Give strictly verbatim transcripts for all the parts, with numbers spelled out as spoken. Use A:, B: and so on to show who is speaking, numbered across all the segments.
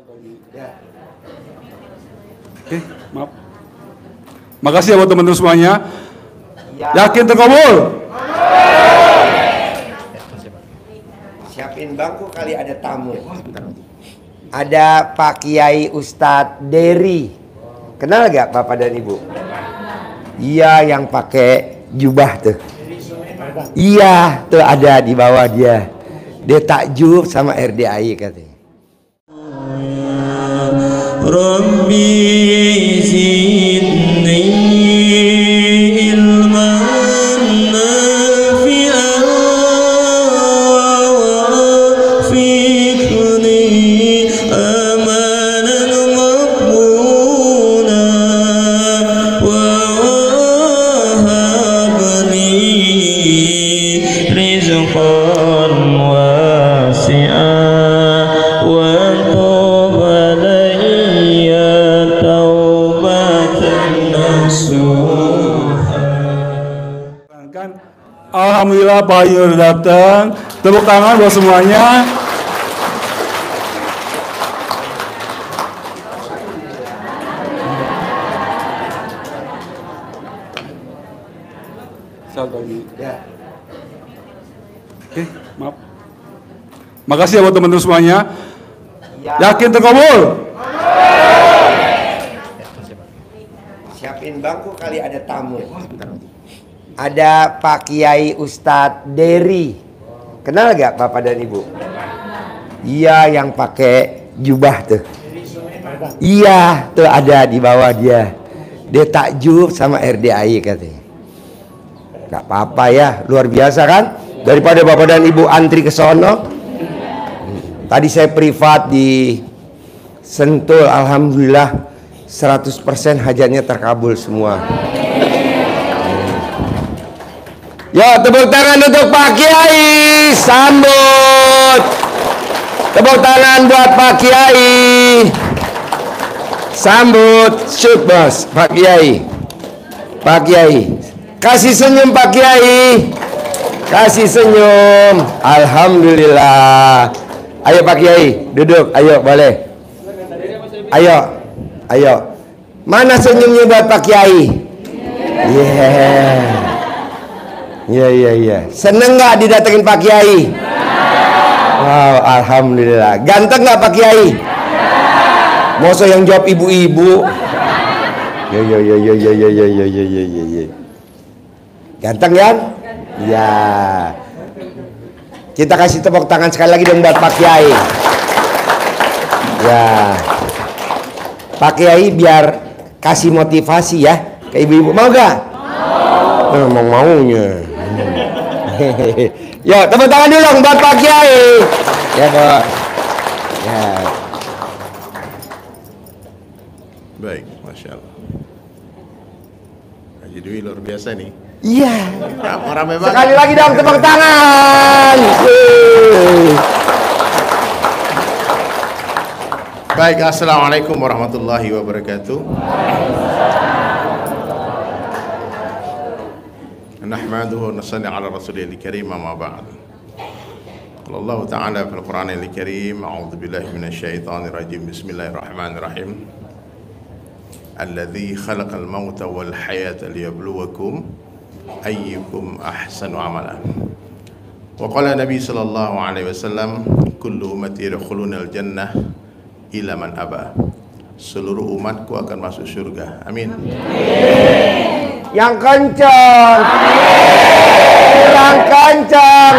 A: Ya. Oke, maaf. Makasih ya buat teman-teman semuanya. Ya. Yakin terkabul?
B: Siapin bangku kali ada tamu. Ada Pak Kiai Ustadz Dery. Kenal gak Bapak dan Ibu? Iya, yang pakai jubah tuh. Iya, tuh ada di bawah dia. Dia takjub sama R D I katanya. Rabbi zidni ilman nafi'an wa fiqni amalan maqbula wa wahabli rizqan wasi'an wa
A: alhamdulillah Pak Yur datang. Tepuk tangan buat semuanya.
B: Ya.
A: Oke, maaf. Makasih ya buat teman-teman semuanya.
B: Ya.
A: Yakin terkabul?
B: Siapin bangku kali ada tamu. Ada Pak Kiai Ustadz Dery. Kenal gak Bapak dan Ibu? Iya, yang pakai jubah tuh. Iya, tuh ada di bawah dia. Dia takjub sama R D I katanya. Gak apa-apa ya, luar biasa kan? Daripada Bapak dan Ibu antri ke sono. Tadi saya privat di Sentul, alhamdulillah seratus persen hajatnya terkabul semua. Ya, tepuk tangan untuk Pak Kiai, sambut. Tepuk tangan buat Pak Kiai, sambut. Shoot bos, Pak Kiai. Pak Kiai, kasih senyum Pak Kiai, kasih senyum. Alhamdulillah. Ayo Pak Kiai, duduk. Ayo, boleh. Ayo, ayo. Mana senyumnya buat Pak Kiai? Yeah. Iya, iya, iya. Seneng nggak didatengin Pak Kiai? Wow, alhamdulillah. Ganteng nggak Pak Kiai? Masa yang jawab ibu-ibu? Ya, ya, ya, ya, ya, ya, ya, ya, ya, ya, ya, ya. Ganteng ya? Ya. Kita kasih tepuk tangan sekali lagi dong buat Pak Kiai. Ya. Pak Kiai biar kasih motivasi ya ke ibu-ibu, mau gak? Mau. Emang maunya. Ya, tepuk tangan dulu dong buat Pak Kiai. Ya, Pak. Ya.
C: Baik, Masya Allah. Haji Dwi luar biasa nih.
B: Iya.
C: Ramai banget.
B: Sekali lagi dong tepuk tangan.
C: Baik, assalamualaikum warahmatullahi wabarakatuh. Nahmaduhu wa nusalli ala rasulil karim, amma ba'd. Qala Allah ta'ala fil Qur'anil karim, a'udzu billahi minasyaitonir rajim. Bismillahirrahmanirrahim. Alladzi khalaqal mauta wal hayata liyabluwakum ayyukum ahsanu amala. Wa qala Nabi sallallahu alaihi wasallam, kullu ummati yadkhuluna al-jannah illa man aba. Seluruh umatku akan masuk surga. Amin.
B: Yang kencang, yang kencang.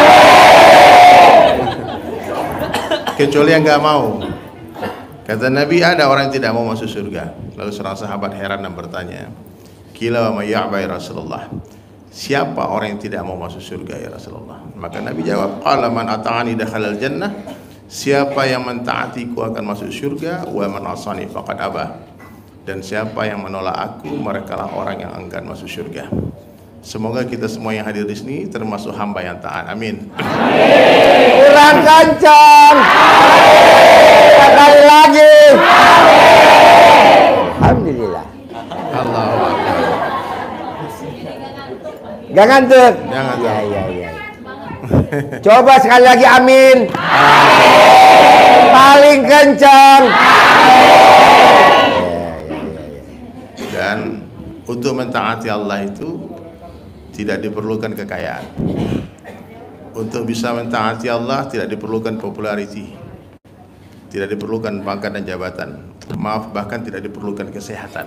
C: Kecuali yang nggak mau. Kata Nabi, ada orang yang tidak mau masuk surga. Lalu seorang sahabat heran dan bertanya, Kila wa mayya'ba ya Rasulullah, siapa orang yang tidak mau masuk surga ya Rasulullah? Maka Nabi jawab, qala man ata'ani dakhalal jannah, siapa yang mentaatiku akan masuk surga, wa man asani faqad aba. Dan siapa yang menolak aku, merekalah orang yang enggan masuk surga. Semoga kita semua yang hadir di sini termasuk hamba yang taat. Amin.
B: Kurang kencang. Sekali lagi. Alhamdulillah.
C: Allahu Akbar.
B: Gak ngantuk?
C: Jangan.
B: Ya, ya, ya. Coba sekali lagi amin. Amin. Paling kencang.
C: Dan untuk mentaati Allah itu tidak diperlukan kekayaan. Untuk bisa mentaati Allah tidak diperlukan populariti, tidak diperlukan pangkat dan jabatan. Maaf, bahkan tidak diperlukan kesehatan.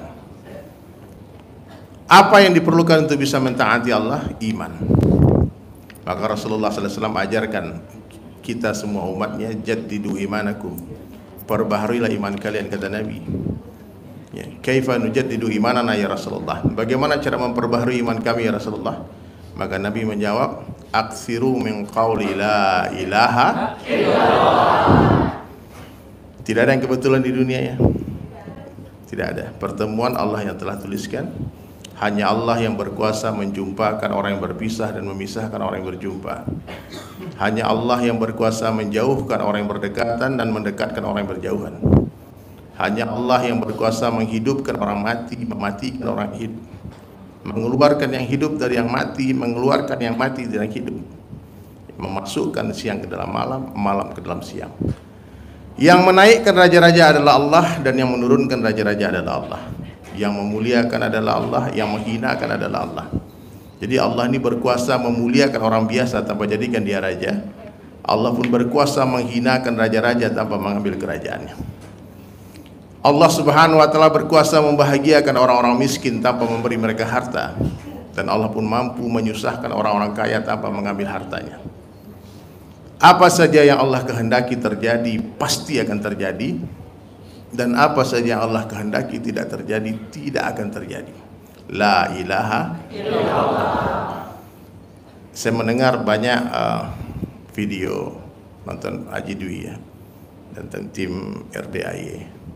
C: Apa yang diperlukan untuk bisa mentaati Allah? Iman. Maka Rasulullah sallallahu alaihi wasallam ajarkan kita semua umatnya, jaddidu imanakum, perbaharilah iman kalian, kata Nabi. Ya, kaifa nujaddidu imanana ya Rasulullah? Bagaimana cara memperbaharui iman kami ya Rasulullah? Maka Nabi menjawab, aksiru min qawli la ilaha illallah. Tidak ada yang kebetulan di dunia ya. Tidak ada. Pertemuan Allah yang telah tuliskan. Hanya Allah yang berkuasa menjumpakan orang yang berpisah dan memisahkan orang yang berjumpa. Hanya Allah yang berkuasa menjauhkan orang yang berdekatan dan mendekatkan orang yang berjauhan. Hanya Allah yang berkuasa menghidupkan orang mati, mematikan orang hidup, mengeluarkan yang hidup dari yang mati, mengeluarkan yang mati dari yang hidup, memasukkan siang ke dalam malam, malam ke dalam siang. Yang menaikkan raja-raja adalah Allah, dan yang menurunkan raja-raja adalah Allah. Yang memuliakan adalah Allah, yang menghinakan adalah Allah. Jadi Allah ini berkuasa memuliakan orang biasa tanpa jadikan dia raja. Allah pun berkuasa menghinakan raja-raja tanpa mengambil kerajaannya. Allah Subhanahu wa taala berkuasa membahagiakan orang-orang miskin tanpa memberi mereka harta, dan Allah pun mampu menyusahkan orang-orang kaya tanpa mengambil hartanya. Apa saja yang Allah kehendaki terjadi pasti akan terjadi, dan apa saja yang Allah kehendaki tidak terjadi tidak akan terjadi. La ilaha illallah. Saya mendengar banyak uh, video nonton Haji Dwi ya, dan tim R D A Y.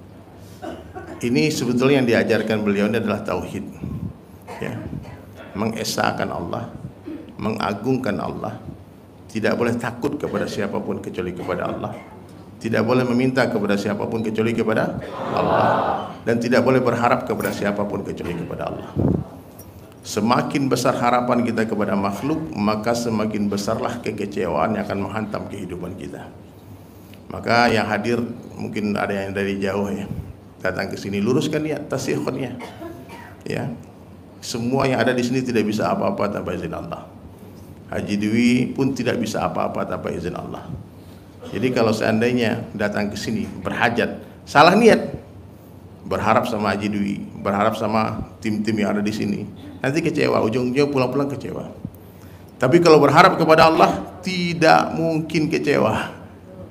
C: Ini sebetulnya yang diajarkan beliau ini adalah tauhid, ya, mengesahkan Allah, mengagungkan Allah, tidak boleh takut kepada siapapun kecuali kepada Allah, tidak boleh meminta kepada siapapun kecuali kepada Allah, dan tidak boleh berharap kepada siapapun kecuali kepada Allah. Semakin besar harapan kita kepada makhluk, maka semakin besarlah kekecewaan yang akan menghantam kehidupan kita. Maka yang hadir mungkin ada yang dari jauh ya, datang ke sini, luruskan niat, tasihhunnya. Ya. Semua yang ada di sini tidak bisa apa-apa tanpa izin Allah. Haji Dwi pun tidak bisa apa-apa tanpa izin Allah. Jadi kalau seandainya datang ke sini berhajat, salah niat, berharap sama Haji Dwi, berharap sama tim-tim yang ada di sini, nanti kecewa, ujung-ujungnya pulang-pulang kecewa. Tapi kalau berharap kepada Allah, tidak mungkin kecewa.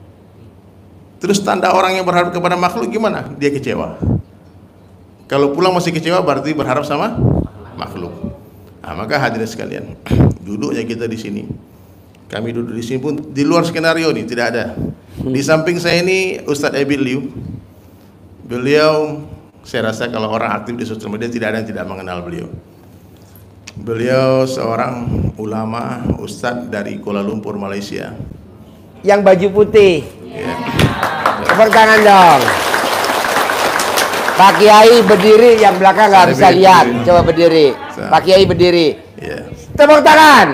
C: Terus tanda orang yang berharap kepada makhluk gimana? Dia kecewa. Kalau pulang masih kecewa berarti berharap sama makhluk. Nah, maka hadirin sekalian, duduknya kita di sini. Kami duduk di sini pun di luar skenario nih, tidak ada. Di samping saya ini Ustadz Ebil Liu. Beliau, saya rasa kalau orang aktif di sosial media tidak ada yang tidak mengenal beliau. Beliau seorang ulama, Ustadz dari Kuala Lumpur, Malaysia.
B: Yang baju putih.
C: Ya.
B: Tepuk tangan dong. Pak Kiai berdiri, yang belakang nggak bisa lihat. Coba berdiri. Pak Kiai berdiri.
C: Ya.
B: Tepuk tangan.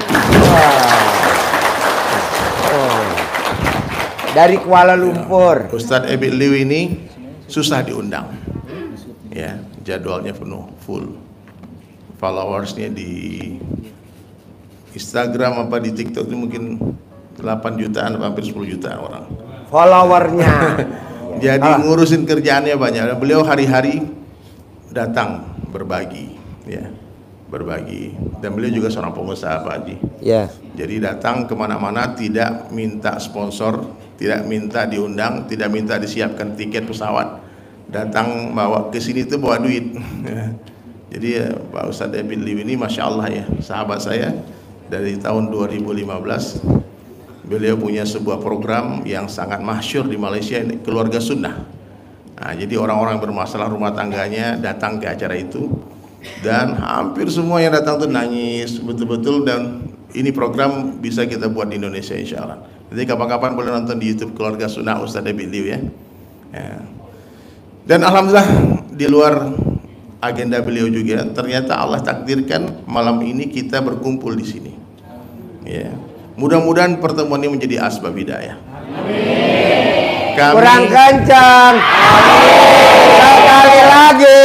B: Oh. Dari Kuala Lumpur.
C: Ustadz Ebil Liu ini susah diundang. Ya, jadwalnya penuh, full. Followersnya di Instagram apa di TikTok itu mungkin delapan jutaan, hampir sepuluh jutaan orang.
B: Followernya.
C: Jadi ah. ngurusin kerjaannya banyak. Dan beliau hari-hari datang berbagi, ya, berbagi. Dan beliau juga seorang pengusaha, Pak Haji. Ya. Jadi datang kemana-mana tidak minta sponsor, tidak minta diundang, tidak minta disiapkan tiket pesawat. Datang bawa ke sini tuh bawa duit. Jadi ya, Pak Ustadz Ebil Liu ini masya Allah ya, sahabat saya dari tahun dua ribu lima belas. Beliau punya sebuah program yang sangat masyhur di Malaysia, ini Keluarga Sunnah. Nah, jadi orang-orang bermasalah rumah tangganya datang ke acara itu, dan hampir semua yang datang tuh nangis betul-betul. Dan ini program bisa kita buat di Indonesia insya Allah. Jadi kapan-kapan boleh nonton di YouTube Keluarga Sunnah Ustadz Ebil Liu ya. Ya. Dan alhamdulillah di luar agenda beliau juga, ternyata Allah takdirkan malam ini kita berkumpul di sini. Ya. Mudah-mudahan pertemuan ini menjadi asbab hidayah. Amin. Kami
B: kurang kencang. Sekali lagi.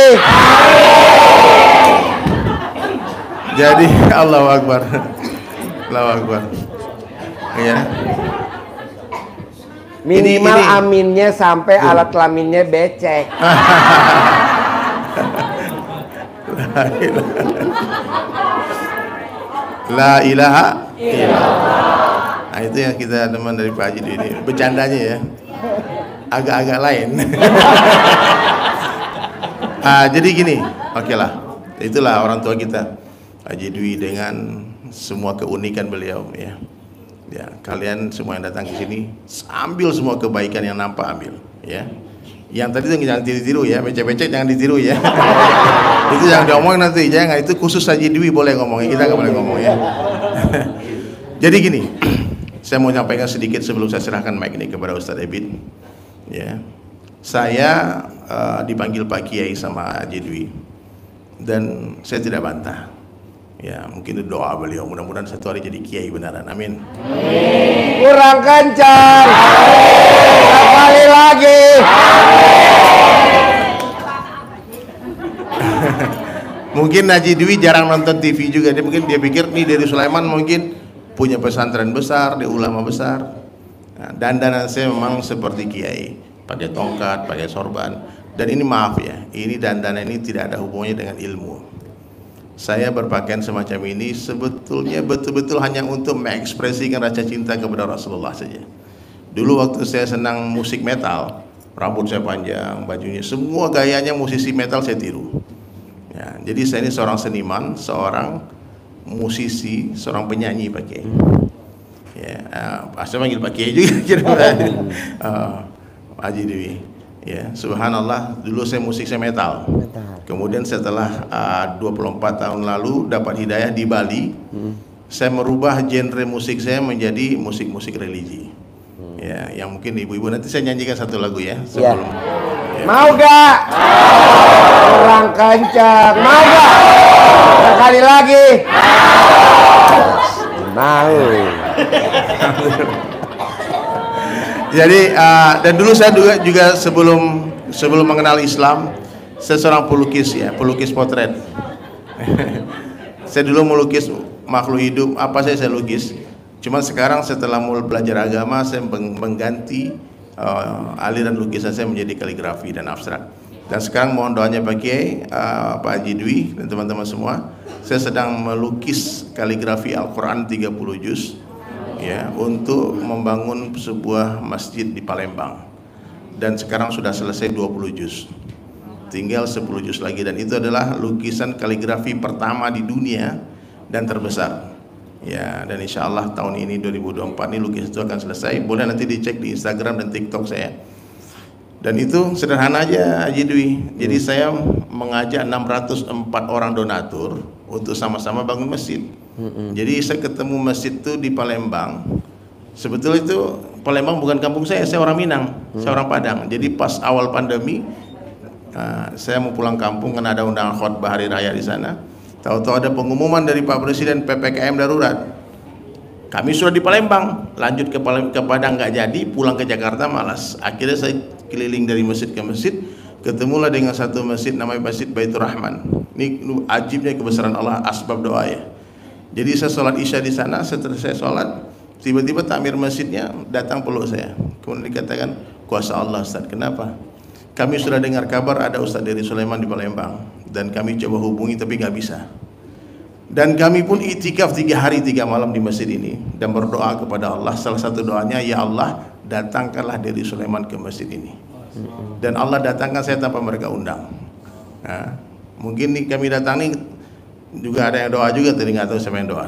C: Jadi Allahu Akbar. Allahu Akbar. Ya.
B: Minimal
C: Ini- ini-
B: aminnya sampai alat kelaminnya becek.
C: La ilaha illallah. Nah, itu yang kita teman dari Pak Haji ini. Bercandanya ya. Agak-agak lain. Ah, jadi gini, oke lah. Itulah orang tua kita, Haji Dwi, dengan semua keunikan beliau ya. Ya, kalian semua yang datang ke sini ambil semua kebaikan yang nampak, ambil ya. Yang tadi itu jangan ditiru ya, becek-becek jangan ditiru ya. Itu jangan diomongin nanti, jangan. Itu khusus Haji Dwi boleh ngomongin, kita nggak boleh ngomong ya. Jadi gini, saya mau nyampaikan sedikit sebelum saya serahkan mic ini kepada Ustadz Ebit. Ya, saya uh, dipanggil Pak Kiai sama Haji Dwi dan saya tidak bantah. Ya, mungkin itu doa beliau, mudah-mudahan satu hari jadi kiai beneran, amin.
B: Kurang kencang. Sekali lagi.
C: Mungkin Haji Dwi jarang nonton T V juga, dia mungkin dia pikir nih dari Sulaiman mungkin punya pesantren besar, dia ulama besar. Nah, dandanan saya memang seperti kiai, pakai tongkat, pakai sorban. Dan ini maaf ya, ini dandanan ini tidak ada hubungannya dengan ilmu. Saya berpakaian semacam ini sebetulnya betul-betul hanya untuk mengekspresikan rasa cinta kepada Rasulullah saja. Dulu waktu saya senang musik metal, rambut saya panjang, bajunya, semua gayanya musisi metal saya tiru. Ya, jadi saya ini seorang seniman, seorang musisi, seorang penyanyi Pak Kiai. Ya, uh, saya panggil Pak Kiai juga kira uh, Haji Dwi. Ya, subhanallah, dulu saya musik saya metal. Kemudian setelah uh, dua puluh empat tahun lalu dapat hidayah di Bali, hmm. saya merubah genre musik saya menjadi musik-musik religi. Hmm. Ya, yang mungkin ibu-ibu nanti saya nyanyikan satu lagu ya sebelum. Ya. Ya.
B: Mau gak? Kurang kencang. Mau gak? Sekali lagi. Mau.
C: Jadi uh, dan dulu saya juga, juga sebelum sebelum mengenal Islam, saya seorang pelukis ya, pelukis potret. Saya dulu melukis makhluk hidup, apa saya saya lukis. Cuman sekarang setelah mulai belajar agama, saya mengganti uh, aliran lukisan saya menjadi kaligrafi dan abstrak. Dan sekarang mohon doanya Pak Kiai, uh, Pak Haji Dwi dan teman-teman semua, saya sedang melukis kaligrafi Al-Quran tiga puluh juz ya, untuk membangun sebuah masjid di Palembang. Dan sekarang sudah selesai dua puluh juz. Tinggal sepuluh juz lagi, dan itu adalah lukisan kaligrafi pertama di dunia dan terbesar. Ya, dan insya Allah tahun ini dua ribu dua puluh empat ini lukisan itu akan selesai. Boleh nanti dicek di Instagram dan TikTok saya. Dan itu sederhana aja Haji Dwi. Jadi hmm. saya mengajak enam ratus empat orang donatur untuk sama-sama bangun masjid. Hmm. Jadi saya ketemu masjid itu di Palembang. Sebetulnya itu Palembang bukan kampung saya, saya orang Minang, hmm. saya orang Padang. Jadi pas awal pandemi, uh, saya mau pulang kampung karena ada undangan khutbah hari raya di sana. Tahu-tahu ada pengumuman dari Pak Presiden P P K M darurat. Kami sudah di Palembang, lanjut ke, Palembang, ke Padang nggak jadi, pulang ke Jakarta malas. Akhirnya saya keliling dari masjid ke masjid, ketemulah dengan satu masjid namanya Masjid Baitur Rahman. Ini ajibnya kebesaran Allah, asbab doa ya. Jadi saya sholat isya di sana, setelah saya sholat, tiba-tiba takmir masjidnya datang peluk saya. Kemudian dikatakan, kuasa Allah Ustaz. Kenapa? Kami sudah dengar kabar ada Ustaz dari Sulaiman di Palembang, dan kami coba hubungi tapi nggak bisa. Dan kami pun itikaf tiga hari tiga malam di masjid ini dan berdoa kepada Allah. Salah satu doanya, ya Allah, datangkanlah dari Sulaiman ke masjid ini. Dan Allah datangkan saya tanpa mereka undang. Nah, mungkin nih kami datang nih juga ada yang doa juga, tadi nggak tahu siapa yang doa.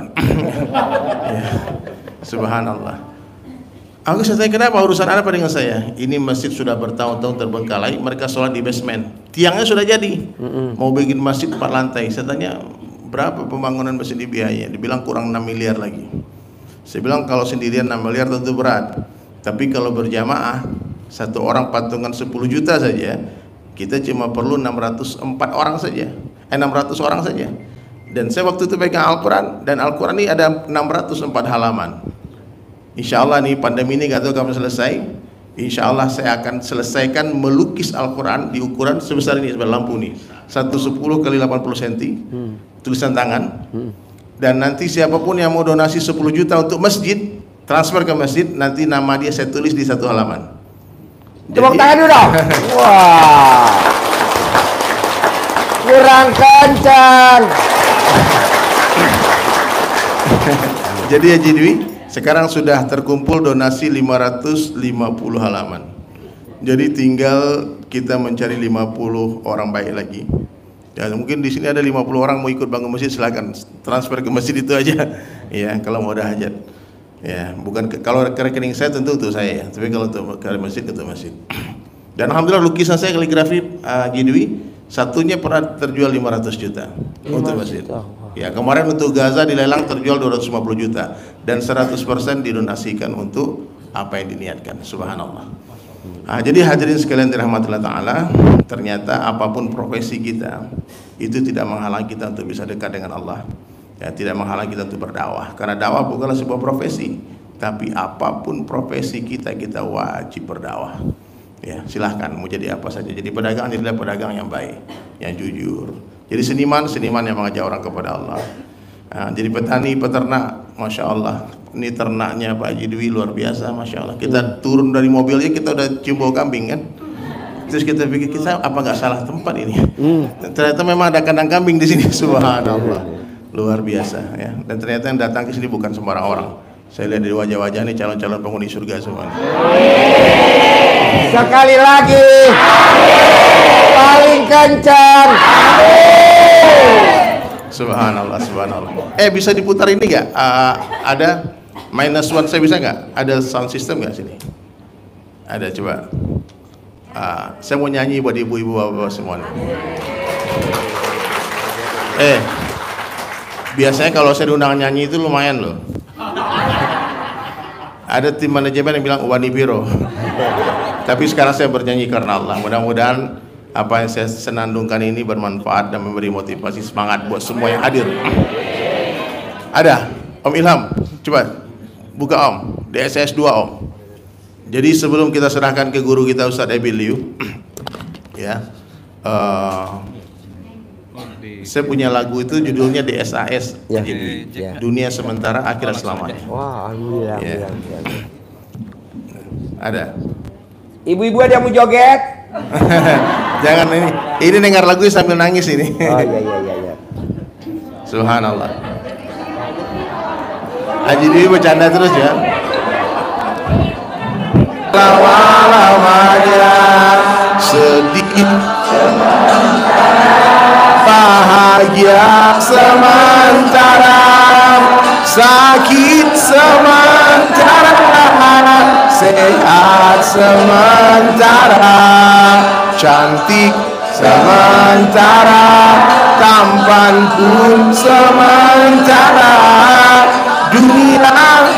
C: Ya, subhanallah. Aku saya tanya, kenapa, urusan apa dengan saya? Ini masjid sudah bertahun-tahun terbengkalai, mereka sholat di basement, tiangnya sudah jadi, mau bikin masjid empat lantai. Saya tanya, berapa pembangunan masjid ini biayanya? Dibilang kurang enam miliar lagi. Saya bilang kalau sendirian enam miliar tentu berat, tapi kalau berjamaah satu orang patungan sepuluh juta saja, kita cuma perlu enam ratus empat orang saja, eh enam ratus orang saja. Dan saya waktu itu pegang Al-Quran, dan Al-Quran ini ada enam ratus empat halaman. Insya Allah nih pandemi ini gak tahu kapan selesai. Insya Allah saya akan selesaikan melukis Al-Quran di ukuran sebesar ini, sebesar lampu nih, seratus sepuluh kali delapan puluh sentimeter, hmm. tulisan tangan. Hmm. Dan nanti siapapun yang mau donasi sepuluh juta untuk masjid, transfer ke masjid, nanti nama dia saya tulis di satu halaman.
B: Tepuk tangan dulu dong. Wah, kurang kencang.
C: Jadi ya Jidwi, sekarang sudah terkumpul donasi lima ratus lima puluh halaman. Jadi tinggal kita mencari lima puluh orang baik lagi. Ya, mungkin di sini ada lima puluh orang mau ikut bangun masjid, silakan transfer ke masjid itu aja. Ya, kalau mau ada hajat. Ya, bukan ke, kalau ke rekening saya tentu untuk saya, tapi kalau untuk ke masjid untuk masjid. Dan alhamdulillah lukisan saya kaligrafi uh, Jidwi satunya pernah terjual lima ratus juta untuk masjid. Ya, kemarin untuk Gaza dilelang terjual dua ratus lima puluh juta dan seratus persen didonasikan untuk apa yang diniatkan. Subhanallah. Nah, jadi hadirin sekalian dirahmati Allah Ta'ala, ternyata apapun profesi kita itu tidak menghalangi kita untuk bisa dekat dengan Allah. Ya, tidak menghalangi kita untuk berdakwah, karena dakwah bukanlah sebuah profesi, tapi apapun profesi kita, kita wajib berdakwah. Ya, silahkan mau jadi apa saja. Jadi pedagang, jadilah pedagang yang baik, yang jujur. Jadi seniman, seniman yang mengajak orang kepada Allah. Nah, jadi petani, peternak, masya Allah. Ini ternaknya Pak Jidwi luar biasa, masya Allah. Kita turun dari mobilnya, kita udah cium bau kambing kan. Terus kita pikir, kita apa nggak salah tempat ini? Ternyata memang ada kandang kambing di sini. Subhanallah, luar biasa ya. Dan ternyata yang datang ke sini bukan sembarang orang. Saya lihat dari wajah-wajah ini calon-calon penghuni surga semua.
B: Sekali lagi, paling kencang.
C: Subhanallah, subhanallah. Eh, bisa diputar ini nggak? Uh, ada minus one, saya bisa nggak? Ada sound system nggak sini? Ada, coba. Uh, saya mau nyanyi buat ibu-ibu, bapak-bapak semua. Eh, biasanya kalau saya diundang nyanyi itu lumayan loh. Ada tim manajemen yang bilang Wani Biro. Tapi sekarang saya bernyanyi karena Allah. Mudah-mudahan apa yang saya senandungkan ini bermanfaat dan memberi motivasi semangat buat semua yang hadir. Ada Om Ilham, coba buka Om, D S S dua Om. Jadi sebelum kita serahkan ke guru kita Ustadz Ebiliu, ya, uh, saya punya lagu itu judulnya D S A S, ya, ya. Dunia Sementara Akhirat Selamanya.
B: Wah, alhamdulillah,
C: ya.
B: alhamdulillah.
C: Ada.
B: Ibu-ibu ada yang mau joget?
C: Jangan ini, ini dengar lagu sambil nangis ini.
B: Oh iya iya iya. iya.
C: Subhanallah. Haji Dewi bercanda terus ya. Lama-lamanya sedih, bahagia sementara, sakit sementara, sehat sementara, cantik sementara, tampan pun sementara, dunia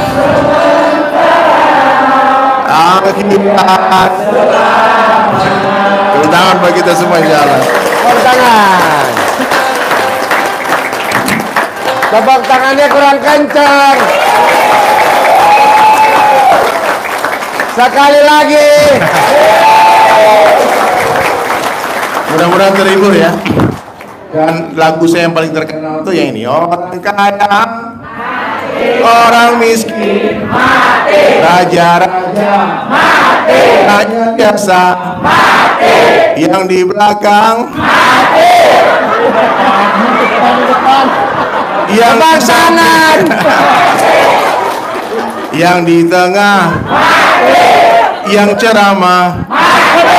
C: akhirat. Tepuk tangan bagi kita semua insyaallah.
B: Tepuk tangan. Tepuk tangannya kurang kencang. Sekali lagi.
C: Mudah-mudahan terhibur ya. Dan lagu saya yang paling terkenal itu yang ini. Orang kaya, orang miskin, mati. Raja-raja, mati. Raja biasa, mati. Yang di belakang, mati. Yang pasangan, yang di tengah, mati. Yang ceramah, mati.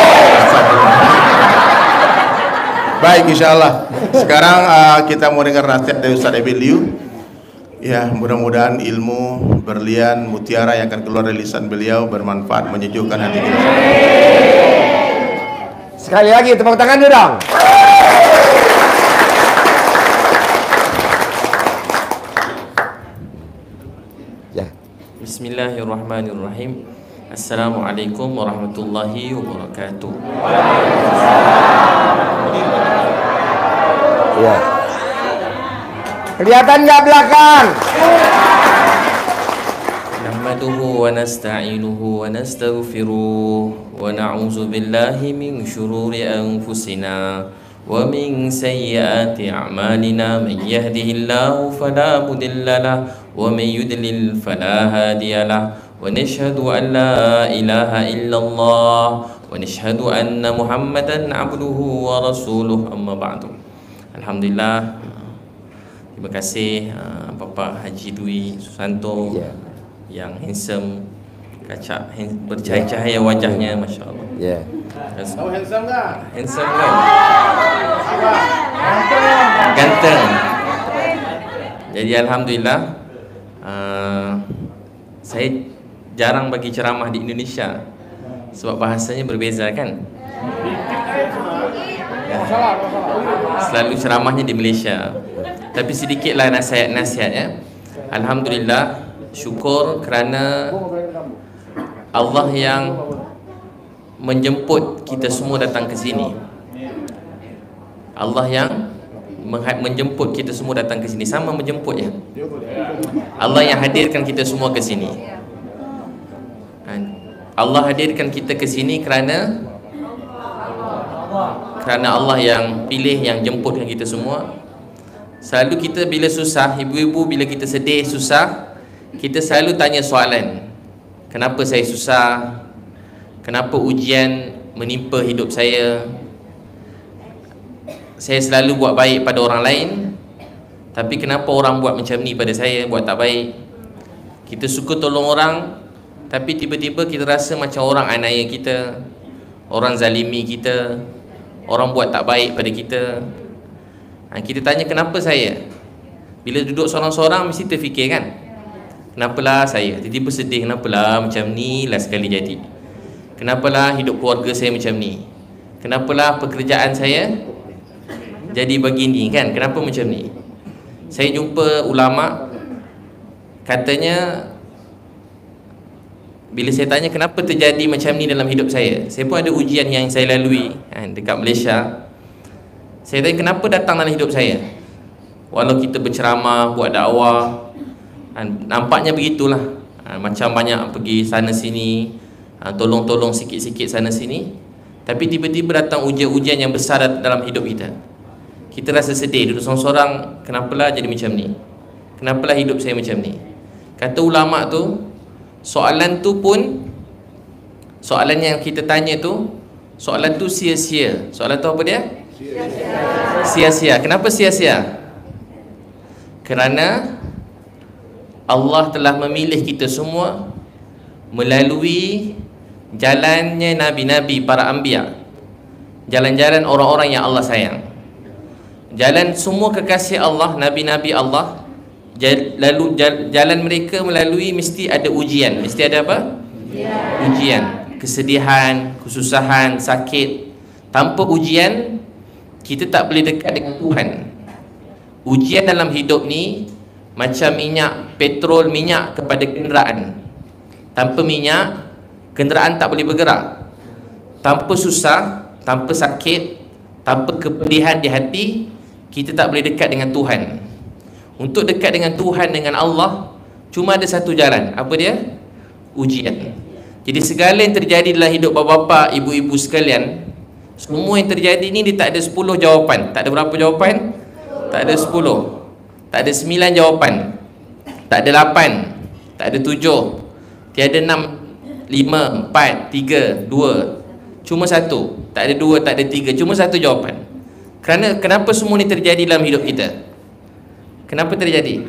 C: Baik, insyaallah. Sekarang uh, kita mau dengar nasihat dari Ustadz Ebiliu. Ya, mudah-mudahan ilmu berlian mutiara yang akan keluar dari lisan beliau bermanfaat, menyejukkan hati kita.
B: Sekali lagi tepuk tangan dulu dong. Ya.
D: Bismillahirrahmanirrahim. Assalamualaikum warahmatullahi wabarakatuh.
B: Ya. Kelihatan nggak belakang?
D: نحمده ونستعينه ونستغفره ونعوذ بالله من شرور أنفسنا ومن سيئات أعمالنا من يهده الله فلا مضل له ومن يضلل فلا هادي له ونشهد أن لا إله إلا الله ونشهد أن محمدا عبده ورسوله أما بعد. Alhamdulillah, terima kasih uh, Bapak Haji Dwi Susanto, yeah, yang handsome, kacak, bercahaya-cahaya wajahnya, Masya Allah.
B: Ya.
C: Kamu handsome nggak?
D: Handsome kan? Ganteng. Jadi Alhamdulillah, uh, saya jarang bagi ceramah di Indonesia sebab bahasanya berbeza kan. Ya. Selalu ceramahnya di Malaysia. Tapi sedikitlah nasihat-nasihat ya. Alhamdulillah, syukur kerana Allah yang menjemput kita semua datang ke sini. Allah yang menjemput kita semua datang ke sini. Sama menjemput ya. Allah yang hadirkan kita semua ke sini. Allah hadirkan kita ke sini kerana kerana Allah yang pilih, yang jemputkan kita semua. Selalu kita bila susah, ibu-ibu bila kita sedih, susah, kita selalu tanya soalan. Kenapa saya susah? Kenapa ujian menimpa hidup saya? Saya selalu buat baik pada orang lain, tapi kenapa orang buat macam ni pada saya, buat tak baik? Kita suka tolong orang, tapi tiba-tiba kita rasa macam orang aniaya kita, orang zalimi kita, orang buat tak baik pada kita. Ha, kita tanya kenapa saya? Bila duduk seorang-seorang mesti terfikir kan, kenapalah saya tiba-tiba sedih, kenapalah macam ni lah sekali jadi, kenapalah hidup keluarga saya macam ni, kenapalah pekerjaan saya jadi begini kan, kenapa macam ni. Saya jumpa ulama, katanya bila saya tanya kenapa terjadi macam ni dalam hidup saya, saya pun ada ujian yang saya lalui kan, dekat Malaysia. Saya tanya kenapa datang dalam hidup saya. Walau kita berceramah, buat dakwah, kan, nampaknya begitulah, ha, macam banyak pergi sana sini, ha, tolong-tolong sikit-sikit sana sini, tapi tiba-tiba datang ujian-ujian yang besar dalam hidup kita. Kita rasa sedih, duduk seorang-seorang, kenapalah jadi macam ni, kenapalah hidup saya macam ni. Kata ulama tu, soalan tu pun, soalan yang kita tanya tu, soalan tu sia-sia. Soalan tu apa dia? Sia-sia. Kenapa sia-sia? Kerana Allah telah memilih kita semua melalui jalannya Nabi-Nabi, para anbiya, jalan-jalan orang-orang yang Allah sayang, jalan semua kekasih Allah, Nabi-Nabi Allah. Lalu jalan mereka melalui mesti ada ujian. Mesti ada apa? Ujian. Ujian, kesedihan, kesusahan, sakit. Tanpa ujian kita tak boleh dekat dengan Tuhan. Ujian dalam hidup ni macam minyak, petrol, minyak kepada kenderaan. Tanpa minyak, kenderaan tak boleh bergerak. Tanpa susah, tanpa sakit, tanpa kepedihan di hati, kita tak boleh dekat dengan Tuhan. Untuk dekat dengan Tuhan, dengan Allah, cuma ada satu jalan. Apa dia? Ujian. Jadi segala yang terjadi dalam hidup bapa-bapa, ibu-ibu sekalian, semua yang terjadi ni dia tak ada sepuluh jawapan. Tak ada berapa jawapan? Tak ada sepuluh. Tak ada sembilan jawapan. Tak ada lapan. Tak ada tujuh. Tiada enam, lima, empat, tiga, dua. Cuma satu. Tak ada dua, tak ada tiga. Cuma satu jawapan. Kerana kenapa semua ni terjadi dalam hidup kita? Kenapa terjadi?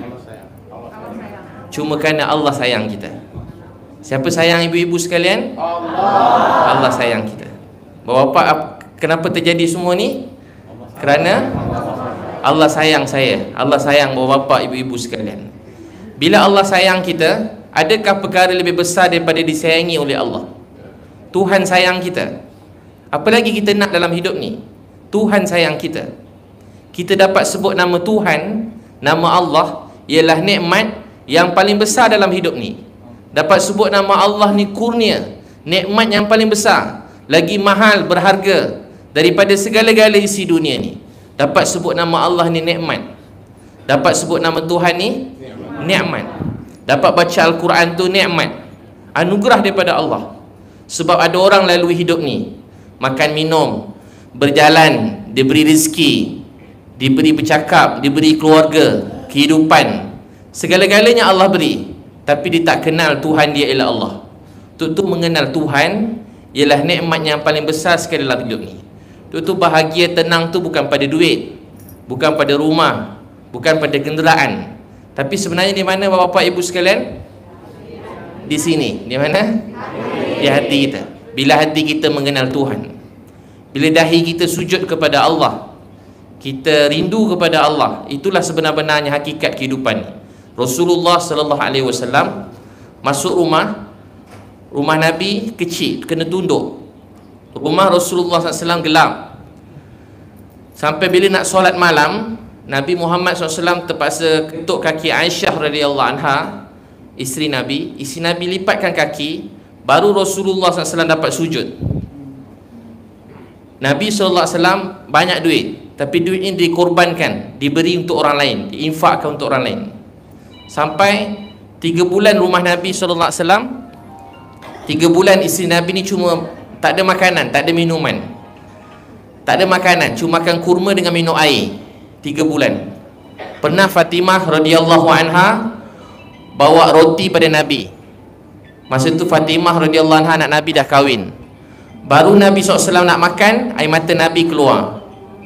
D: Cuma kerana Allah sayang kita. Siapa sayang ibu-ibu sekalian? Allah. Allah sayang kita. Bapa-bapa, kenapa terjadi semua ni? Kerana Allah sayang saya. Allah sayang bapa-bapa, ibu-ibu sekalian. Bila Allah sayang kita, adakah perkara lebih besar daripada disayangi oleh Allah? Tuhan sayang kita. Apa lagi kita nak dalam hidup ni? Tuhan sayang kita. Kita dapat sebut nama Tuhan, nama Allah, ialah nikmat yang paling besar dalam hidup ni. Dapat sebut nama Allah ni kurnia, nikmat yang paling besar, lagi mahal, berharga daripada segala-gala isi dunia ni. Dapat sebut nama Allah ni nikmat. Dapat sebut nama Tuhan ni nikmat. Dapat baca Al-Quran tu nikmat, anugerah daripada Allah. Sebab ada orang lalui hidup ni, makan minum, berjalan, diberi rezeki, diberi bercakap, diberi keluarga, kehidupan, segala-galanya Allah beri, tapi dia tak kenal Tuhan dia ialah Allah. Tu tu mengenal Tuhan ialah nikmat yang paling besar sekali dalam hidup ni. Tu tu bahagia tenang tu bukan pada duit, bukan pada rumah, bukan pada kenderaan, tapi sebenarnya di mana bapak ibu sekalian? Di sini. Di mana? Di hati kita. Bila hati kita mengenal Tuhan, bila dahi kita sujud kepada Allah, kita rindu kepada Allah, itulah sebenar-benarnya hakikat kehidupan. Rasulullah sallallahu alaihi wasallam masuk rumah, rumah Nabi kecil, kena tunduk. Rumah Rasulullah sallallahu alaihi wasallam gelap. Sampai bila nak solat malam, Nabi Muhammad sallallahu alaihi wasallam terpaksa ketuk kaki Aisyah radhiyallahu anha, isteri Nabi. Isteri Nabi lipatkan kaki, baru Rasulullah sallallahu alaihi wasallam dapat sujud. Nabi sallallahu alaihi wasallam banyak duit, tapi duit ini dikorbankan, diberi untuk orang lain, diinfakkan untuk orang lain. Sampai tiga bulan rumah Nabi sallallahu alaihi wasallam, tiga bulan isteri Nabi ni cuma tak ada makanan, tak ada minuman, tak ada makanan, cuma makan kurma dengan minum air. Tiga bulan. Pernah Fatimah radhiyallahu anha bawa roti pada Nabi. Masa tu Fatimah radhiyallahu anha anak Nabi dah kahwin. Baru Nabi sallallahu alaihi wasallam nak makan, air mata Nabi keluar.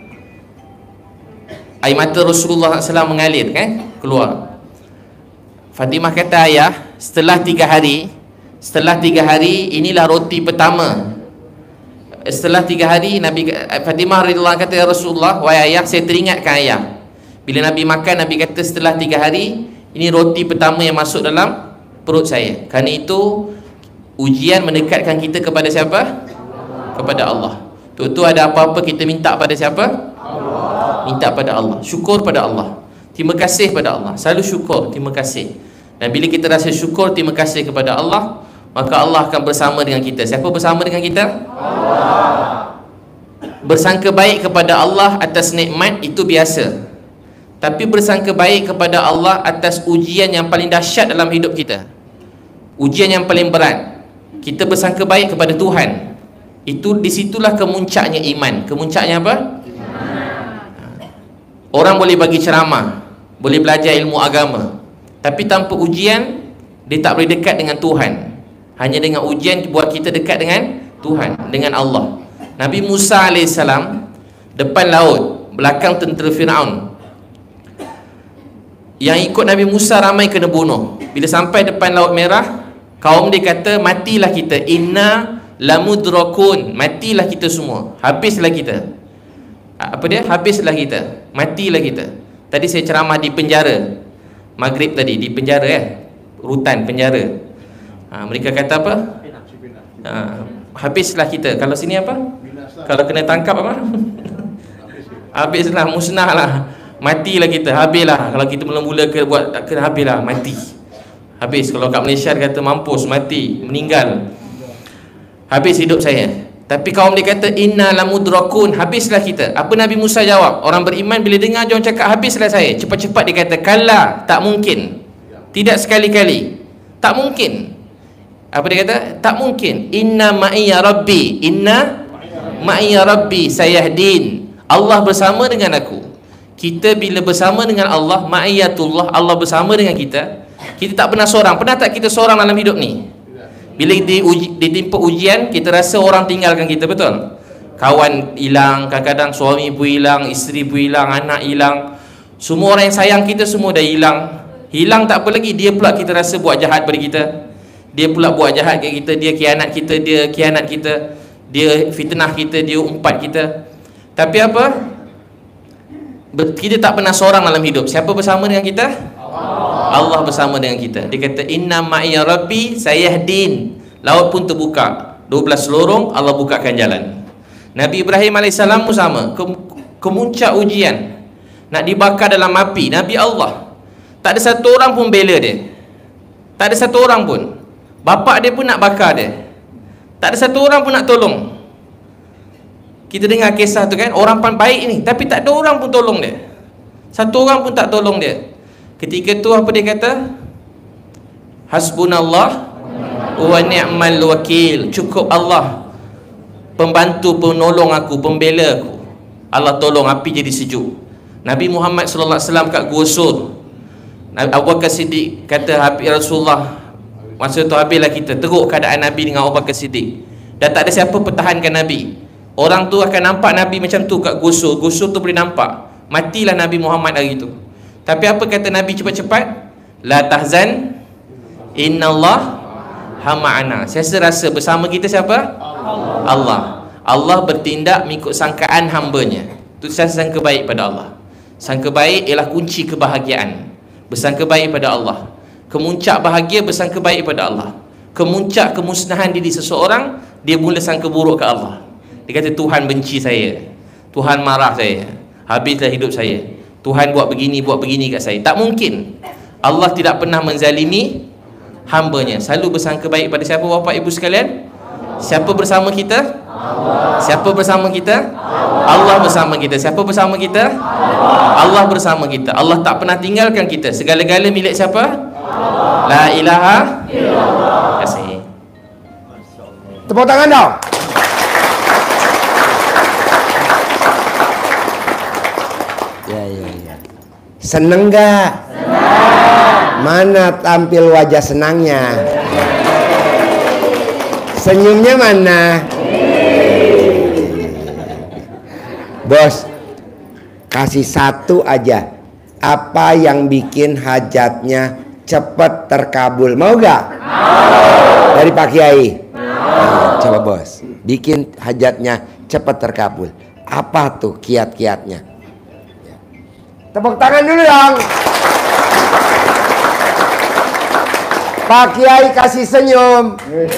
D: Air mata Rasulullah sallallahu alaihi wasallam mengalir kan, keluar. Fatimah kata, ayah, setelah tiga hari, setelah tiga hari inilah roti pertama. Setelah tiga hari, Nabi Fatimah radhiyallahu anha kata, ya Rasulullah, wahai ayah, saya teringatkan ayah. Bila Nabi makan, Nabi kata setelah tiga hari, ini roti pertama yang masuk dalam perut saya. Kerana itu ujian mendekatkan kita kepada siapa? Kepada Allah. Tu ada apa-apa kita minta pada siapa? Allah. Minta pada Allah. Syukur pada Allah. Terima kasih pada Allah. Selalu syukur, terima kasih. Dan bila kita rasa syukur, terima kasih kepada Allah, maka Allah akan bersama dengan kita. Siapa bersama dengan kita? Allah. Bersangka baik kepada Allah atas nikmat itu biasa. Tapi bersangka baik kepada Allah atas ujian yang paling dahsyat dalam hidup kita, ujian yang paling berat, kita bersangka baik kepada Tuhan. Itu disitulah kemuncaknya iman. Kemuncaknya apa? Iman. Orang boleh bagi ceramah, boleh belajar ilmu agama, tapi tanpa ujian, dia tak boleh dekat dengan Tuhan. Hanya dengan ujian buat kita dekat dengan Tuhan, dengan Allah. Nabi Musa alaihissalam depan laut, belakang tentera Firaun. Yang ikut Nabi Musa ramai kena bunuh. Bila sampai depan Laut Merah, kaum dia kata, matilah kita, inna lamudrakun, matilah kita semua, habislah kita. Apa dia? Habislah kita, matilah kita. Tadi saya ceramah di penjara Maghrib tadi, di penjara eh, rutan penjara. Ha, mereka kata apa? Ha, habislah kita. Kalau sini apa? Kalau kena tangkap apa? Habislah, musnah lah, matilah kita, habislah. Kalau kita mula-mula ke buat kena habislah, mati. Habis. Kalau kat Malaysia kata mampus, mati, meninggal, habis hidup saya. Tapi kaum dia kata inna lamudrakun, habislah kita. Apa Nabi Musa jawab? Orang beriman bila dengar dia orang cakap habislah saya, cepat-cepat dia kata kalla, tak mungkin. Tidak sekali-kali. Tak mungkin. Apa dia kata? Tak mungkin. Inna ma'iya rabbi, inna ma'iya rabbi sayahdin. Allah bersama dengan aku. Kita bila bersama dengan Allah, ma'iyatullah, Allah bersama dengan kita, kita tak pernah seorang. Pernah tak kita seorang dalam hidup ni? Bila diuji, ditimpa ujian, kita rasa orang tinggalkan kita, betul? Kawan hilang, kadang-kadang suami pun hilang, isteri pun hilang, anak hilang, semua orang yang sayang kita semua dah hilang. Hilang tak apa lagi, dia pula kita rasa buat jahat pada kita. Dia pula buat jahat kat kita, dia khianat kita, dia khianat kita, dia fitnah kita, dia umpat kita. Tapi apa? Kita tak pernah seorang dalam hidup. Siapa bersama dengan kita? Allah, Allah bersama dengan kita. Dia kata inna ma'iya rabbi sayahdin. Laut pun terbuka, dua belas lorong, Allah bukakan jalan. Nabi Ibrahim alaihissalam pun sama. Kemuncak ujian, nak dibakar dalam api, Nabi Allah, tak ada satu orang pun bela dia. Tak ada satu orang pun. Bapak dia pun nak bakar dia, tak ada satu orang pun nak tolong. Kita dengar kisah tu kan, orang pan baik ni, tapi tak ada orang pun tolong dia. Satu orang pun tak tolong dia. Ketika tu apa dia kata? Hasbunallah wa ni'mal wakil. Cukup Allah pembantu, penolong aku, pembela aku. Allah tolong api jadi sejuk. Nabi Muhammad sallallahu alaihi wasallam kat Gua Sur, Abu Bakar Siddiq kata, Habib Rasulullah, masa tu habislah kita, teruk keadaan Nabi dengan Abu Bakar Siddiq. Dah tak ada siapa pertahankan Nabi. Orang tu akan nampak Nabi macam tu kat Gua Sur. Gua Sur tu boleh nampak. Matilah Nabi Muhammad hari tu. Tapi apa kata Nabi cepat-cepat? La tahzan, innallah hama'ana. Saya rasa bersama kita siapa? Allah. Allah. Allah bertindak mengikut sangkaan hambanya. Itu saya sangka baik pada Allah. Sangka baik ialah kunci kebahagiaan. Bersangka baik pada Allah. Kemuncak bahagia bersangka baik pada Allah. Kemuncak kemusnahan diri seseorang, dia mula sangka buruk ke Allah. Dia kata Tuhan benci saya, Tuhan marah saya, habislah hidup saya, Tuhan buat begini, buat begini kat saya. Tak mungkin. Allah tidak pernah menzalimi hambanya. Selalu bersangka baik pada siapa, bapak ibu sekalian? Siapa bersama kita? Allah. Siapa bersama kita? Allah. Allah bersama kita. Siapa bersama kita? Allah. Allah bersama kita. Allah tak pernah tinggalkan kita. Segala-gala milik siapa? Allah. La ilaha illallah. Terima kasih.
B: Tepuk tangan dong. Ya, ya, ya. Seneng gak? Senang. Mana tampil wajah senangnya? Senyumnya mana? Bos, kasih satu aja. Apa yang bikin hajatnya cepat terkabul? Mau gak? Mau. Dari Pak Kiai. Nah, coba bos, bikin hajatnya cepat terkabul. Apa tuh kiat-kiatnya? Tepuk tangan dulu dong. Pak Kiai kasih senyum.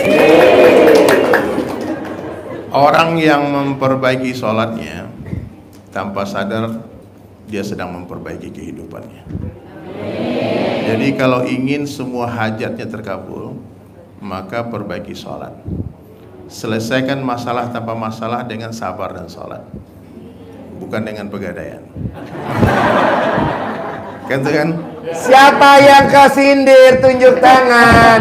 C: Orang yang memperbaiki sholatnya tanpa sadar dia sedang memperbaiki kehidupannya. Jadi kalau ingin semua hajatnya terkabul, maka perbaiki sholat. Selesaikan masalah tanpa masalah dengan sabar dan sholat, bukan dengan pegadaian. Kan tuh kan?
B: Siapa yang kesindir tunjuk tangan.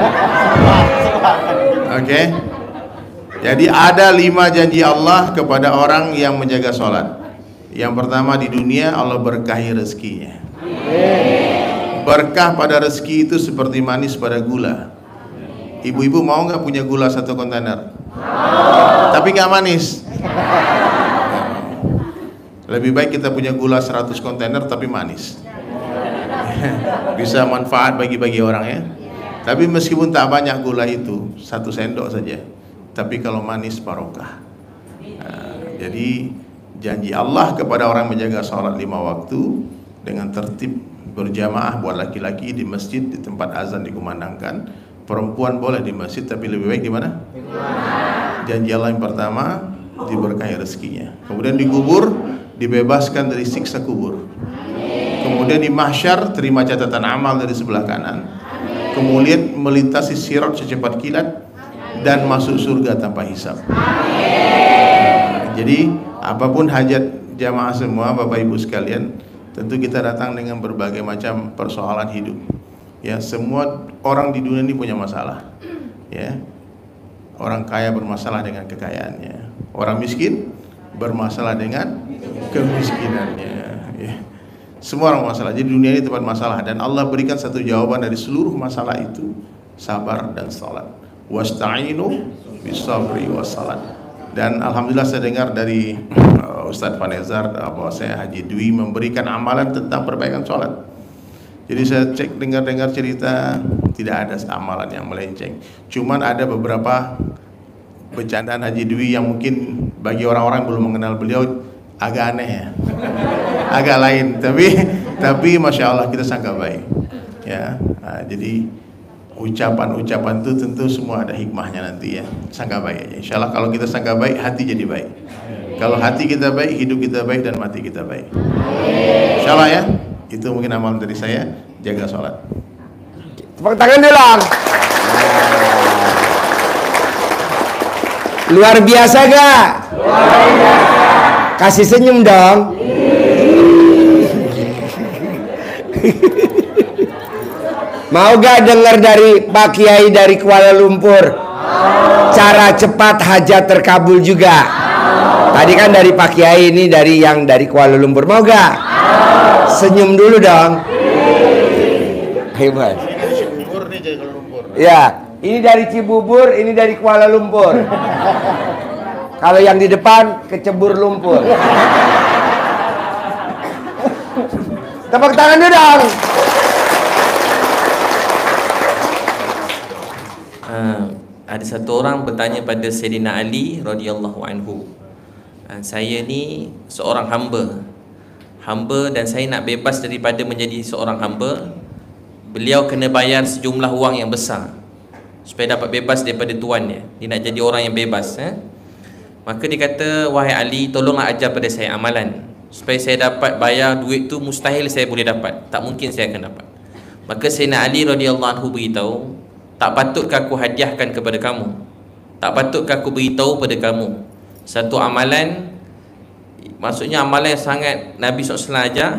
C: Oke okay. Jadi ada lima janji Allah kepada orang yang menjaga sholat. Yang pertama, di dunia Allah berkahi rezekinya. Berkah pada rezeki itu seperti manis pada gula. Ibu-ibu mau nggak punya gula satu kontainer? Tapi nggak manis. Lebih baik kita punya gula seratus kontainer tapi manis. Bisa manfaat bagi-bagi orang ya. Tapi meskipun tak banyak gula itu, satu sendok saja, tapi kalau manis barokah. Nah, jadi janji Allah kepada orang menjaga sholat lima waktu dengan tertib berjamaah buat laki-laki di masjid, di tempat azan dikumandangkan. Perempuan boleh di masjid, tapi lebih baik di mana? Janji Allah yang pertama, diberkahi rezekinya. Kemudian di kubur dibebaskan dari siksa kubur. Kemudian di mahsyar terima catatan amal dari sebelah kanan. Kemudian melintasi sirat secepat kilat dan masuk surga tanpa hisab. Jadi apapun hajat jamaah semua, Bapak Ibu sekalian, tentu kita datang dengan berbagai macam persoalan hidup. Ya, semua orang di dunia ini punya masalah. Ya, orang kaya bermasalah dengan kekayaannya, orang miskin bermasalah dengan kemiskinannya. Ya. Semua orang masalah. Jadi dunia ini tempat masalah, dan Allah berikan satu jawaban dari seluruh masalah itu: sabar dan salat. Wasta'inu bisabri wassalat. Dan alhamdulillah saya dengar dari uh, Ustadz Fanezar bahwa saya Haji Dwi memberikan amalan tentang perbaikan salat. Jadi saya cek dengar-dengar cerita, tidak ada amalan yang melenceng. Cuman ada beberapa bercandaan Haji Dwi yang mungkin bagi orang-orang belum mengenal beliau agak aneh ya, agak lain. Tapi tapi masya Allah kita sangka baik. Ya, nah, jadi ucapan-ucapan itu tentu semua ada hikmahnya nanti ya. Sangka baik aja. Insya Allah kalau kita sangka baik, hati jadi baik. Kalau hati kita baik, hidup kita baik, dan mati kita baik. Insya Allah ya. Itu mungkin amalan dari saya, jaga sholat.
B: Tepuk tangan dulu. Luar biasa gak? Luar biasa. Kasih senyum dong. Mau gak dengar dari Pak Kiai dari Kuala Lumpur? Cara cepat hajat terkabul juga. Tadi kan dari Pak Kiai, ini dari yang dari Kuala Lumpur. Mau gak? Senyum dulu dong. Hebat. Ya, ini dari Cibubur, ini dari Kuala Lumpur. Kalau yang di depan kecebur lumpur. Tepuk tangan dulu dong.
D: Uh, ada satu orang bertanya pada Sayyidina Ali radhiyallahu anhu. Uh, saya ni seorang hamba. Hamba dan saya nak bebas daripada menjadi seorang hamba. Beliau kena bayar sejumlah wang yang besar supaya dapat bebas daripada tuan dia. Dia nak jadi orang yang bebas, eh? Maka dia kata, wahai Ali, tolonglah ajar pada saya amalan supaya saya dapat bayar duit tu. Mustahil saya boleh dapat, tak mungkin saya akan dapat. Maka Sayyidina Ali radhiyallahu anhu beritahu, tak patutkah aku hadiahkan kepada kamu? Tak patutkah aku beritahu pada kamu satu amalan, maksudnya amalan yang sangat Nabi sallallahu alaihi wasallam ajar,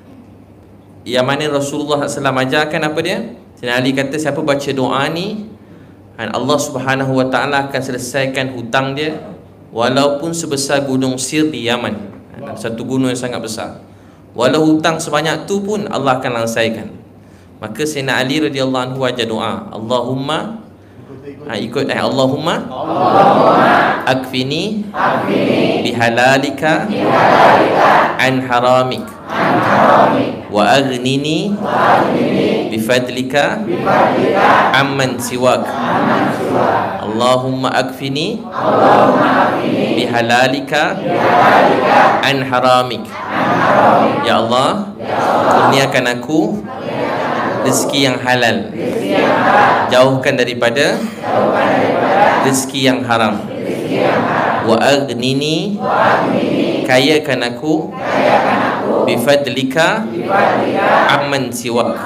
D: yang mana Rasulullah sallallahu alaihi wasallam ajarkan apa dia? Sayyidina Ali kata, siapa baca doa ni, Allah subhanahu wa ta'ala akan selesaikan hutang dia walaupun sebesar gunung Sir di Yaman, satu gunung yang sangat besar. Walau hutang sebanyak tu pun Allah akan langsaikan. Maka Sayyidina Ali radhiyallahu anhu ajar doa, Allahumma, ha, ikut eh Allahumma, Allahumma akfini, akfini bihalalika, bihalalika an haramik, an haramik wa aghnini, wa aghnini bifadlika, bifadlika amman siwak, amman siwak. Allahumma akfini, Allahumma akfini bihalalika, bihalalika an haramik, an haramik. Ya Allah, ya Allah, kurniakan aku rezeki yang halal, jauhkan daripada rezeki yang haram. Wa aghnini, kayakan aku bifadlika amman siwak,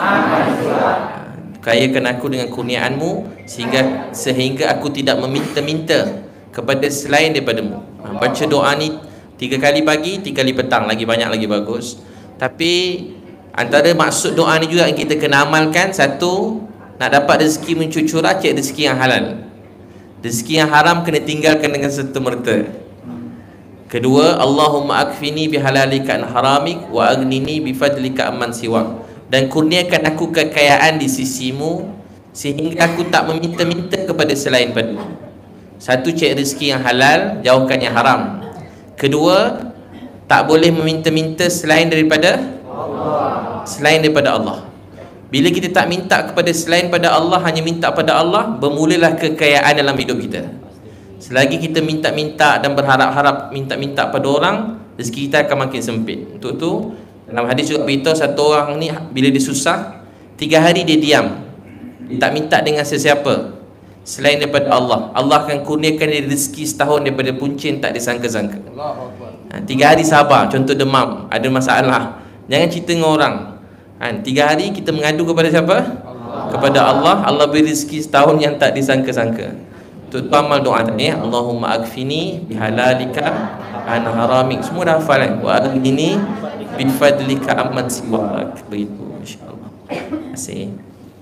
D: kayakan aku dengan kurniaanmu sehingga sehingga aku tidak meminta-minta kepada selain daripadamu. Baca doa ni tiga kali pagi, tiga kali petang, lagi banyak lagi bagus. Tapi antara maksud doa ni juga yang kita kena amalkan, satu, nak dapat rezeki mencucurah, cek rezeki yang halal. Rezeki yang haram kena tinggalkan dengan serta-merta. Kedua, Allahumma akfini bihalalika an haramik wa aghnini bifadlika amman siwak. Dan kurniakan aku kekayaan di sisimu sehingga aku tak meminta-minta kepada selain padamu. Satu, cek rezeki yang halal, jauhkan yang haram. Kedua, tak boleh meminta-minta selain daripada Allah. Selain daripada Allah. Bila kita tak minta kepada selain pada Allah, hanya minta pada Allah, bermulalah kekayaan dalam hidup kita. Selagi kita minta-minta dan berharap-harap minta-minta pada orang, rezeki kita akan makin sempit. Untuk tu dalam hadis juga beritahu satu orang ni bila dia susah, tiga hari dia diam, dia tak minta dengan sesiapa selain daripada Allah. Allah akan kurniakan dia rezeki setahun daripada punca yang tak disangka-sangka. Ha, tiga hari sabar. Contoh demam, ada masalah, jangan cerita dengan orang. Ha, tiga hari kita mengadu kepada siapa? Allah. Kepada Allah. Allah beri rezeki setahun yang tak disangka-sangka. Untuk amal doa tadi, Allahumma akfini bihalalika an haramik. Semua dah hafal kan? Wa aghnini bifadlika amman siwak. Begitu, insya-Allah. Terima kasih.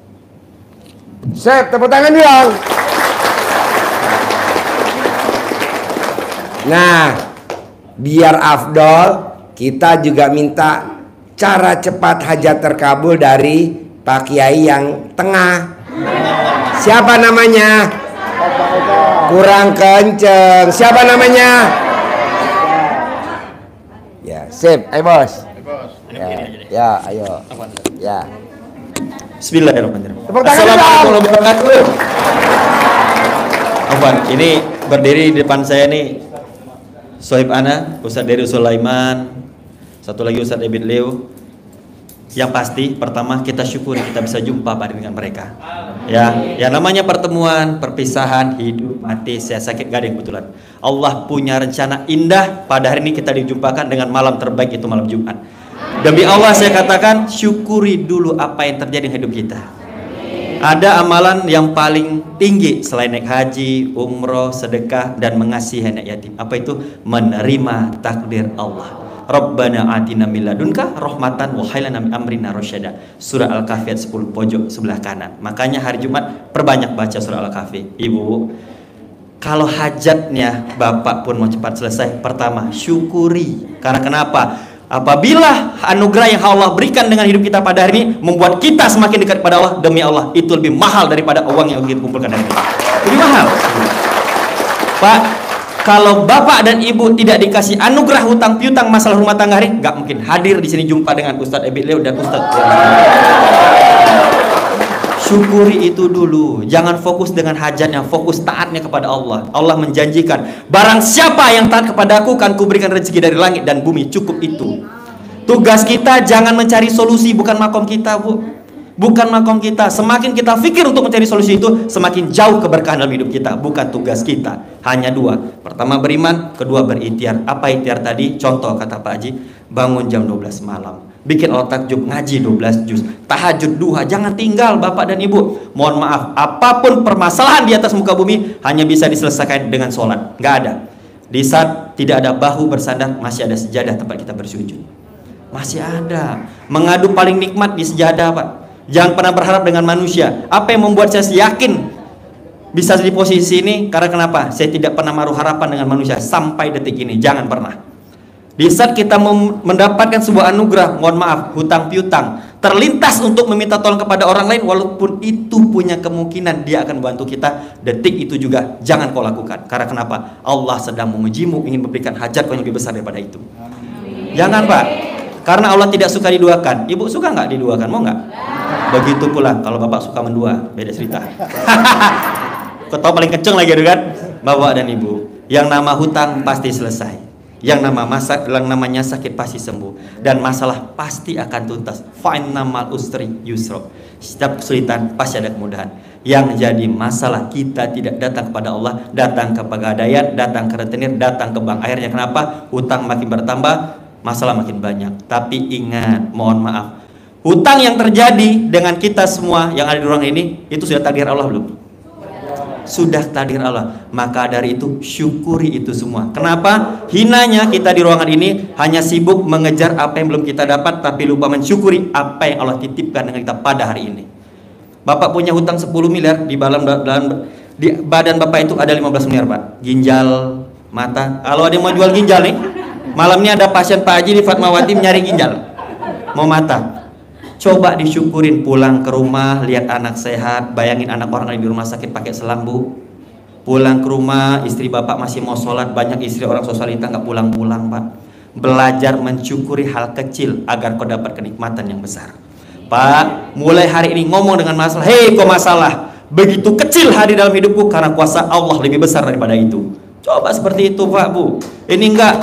B: Sep, tepuk tangan dong. Nah, biar afdol, kita juga minta cara cepat hajat terkabul dari Pak Kiai yang tengah. Siapa namanya? Kurang kenceng. Siapa namanya? Ya, sip. Ayo bos. Ya, ya, ayo. Ya.
E: Bismillahirrahmanirrahim.
B: Tepuk tangan
E: Assalamualaikum
B: dong.
E: warahmatullahi wabarakatuh. Afwan, ini berdiri di depan saya nih Sohib Ana, Ustadz Dery Sulaiman, satu lagi Ustadz Ebit Leo. Yang pasti pertama kita syukuri kita bisa jumpa pada dengan mereka. Ya, yang namanya pertemuan, perpisahan, hidup, mati, saya sakit gak ada yang kebetulan. Allah punya rencana indah pada hari ini kita dijumpakan dengan malam terbaik, itu malam Jumat. Demi Allah saya katakan, syukuri dulu apa yang terjadi di hidup kita. Ada amalan yang paling tinggi selain naik haji, umroh, sedekah, dan mengasihi anak yatim. Apa itu? Menerima takdir Allah. Rabbana atina min ladunka rahmatan wa hab lana min amrina rasyada. Surah Al-Kahfi ayat sepuluh pojok sebelah kanan. Makanya hari Jumat perbanyak baca surah Al-Kahfi. Ibu, kalau hajatnya Bapak pun mau cepat selesai, pertama syukuri. Karena kenapa? Apabila anugerah yang Allah berikan dengan hidup kita pada hari ini membuat kita semakin dekat pada Allah, demi Allah itu lebih mahal daripada uang yang kita kumpulkan hari ini. Lebih mahal. Pak, kalau Bapak dan Ibu tidak dikasih anugerah hutang piutang masalah rumah tangga hari, nggak mungkin hadir di sini jumpa dengan Ustadz Ebit Leo dan Ustadz. Syukuri itu dulu. Jangan fokus dengan hajatnya, fokus taatnya kepada Allah. Allah menjanjikan, barang siapa yang taat kepada aku, akan kuberikan rezeki dari langit dan bumi. Cukup itu. Tugas kita jangan mencari solusi, bukan makom kita, Bu. Bukan makom kita. Semakin kita pikir untuk mencari solusi itu, semakin jauh keberkahan dalam hidup kita. Bukan tugas kita. Hanya dua. Pertama beriman, kedua berikhtiar. Apa ikhtiar tadi? Contoh kata Pak Haji, bangun jam dua belas malam. Bikin Allah takjub, ngaji dua belas juz, tahajud duha, jangan tinggal Bapak dan Ibu. Mohon maaf, apapun permasalahan di atas muka bumi hanya bisa diselesaikan dengan sholat. Nggak ada. Di saat tidak ada bahu bersandar, masih ada sejadah tempat kita bersujud. Masih ada. Mengadu paling nikmat di sejadah, Pak. Jangan pernah berharap dengan manusia. Apa yang membuat saya yakin bisa di posisi ini? Karena kenapa? Saya tidak pernah menaruh harapan dengan manusia sampai detik ini. Jangan pernah. Di saat kita mendapatkan sebuah anugerah, mohon maaf, hutang piutang, terlintas untuk meminta tolong kepada orang lain, walaupun itu punya kemungkinan dia akan bantu kita, detik itu juga jangan kau lakukan. Karena kenapa? Allah sedang mengujimu, ingin memberikan hajat yang lebih besar daripada itu. Amin. Jangan, Pak. Karena Allah tidak suka diduakan. Ibu suka nggak diduakan? Mau nggak? Begitu pula kalau Bapak suka mendua, beda cerita. Kau paling kenceng lagi kan? Bapak dan Ibu, yang nama hutang pasti selesai. Yang nama masa, yang namanya sakit pasti sembuh, dan masalah pasti akan tuntas. Fa'innamal usri yusra. Setiap kesulitan pasti ada kemudahan. Yang jadi masalah kita tidak datang kepada Allah, datang ke pegadaian, datang ke rentenir, datang ke bank. Akhirnya kenapa? Hutang makin bertambah, masalah makin banyak. Tapi ingat, mohon maaf, hutang yang terjadi dengan kita semua yang ada di ruang ini, itu sudah takdir Allah belum? Sudah takdir Allah. Maka dari itu syukuri itu semua. Kenapa? Hinanya kita di ruangan ini hanya sibuk mengejar apa yang belum kita dapat, tapi lupa mensyukuri apa yang Allah titipkan dengan kita pada hari ini. Bapak punya hutang sepuluh miliar, di dalam, dalam di badan Bapak itu ada lima belas miliar, Pak. Ginjal, mata. Kalau ada yang mau jual ginjal nih, malam ini ada pasien Pak Haji di Fatmawati nyari ginjal, mau mata. Coba disyukurin, pulang ke rumah lihat anak sehat. Bayangin anak orang yang di rumah sakit pakai selang, Bu. Pulang ke rumah istri Bapak masih mau sholat. Banyak istri orang sosialita nggak pulang-pulang, Pak. Belajar mensyukuri hal kecil agar kau dapat kenikmatan yang besar. Pak, mulai hari ini ngomong dengan masalah, hei kok masalah begitu kecil hari dalam hidupku, karena kuasa Allah lebih besar daripada itu. Coba seperti itu, Pak, Bu. Ini enggak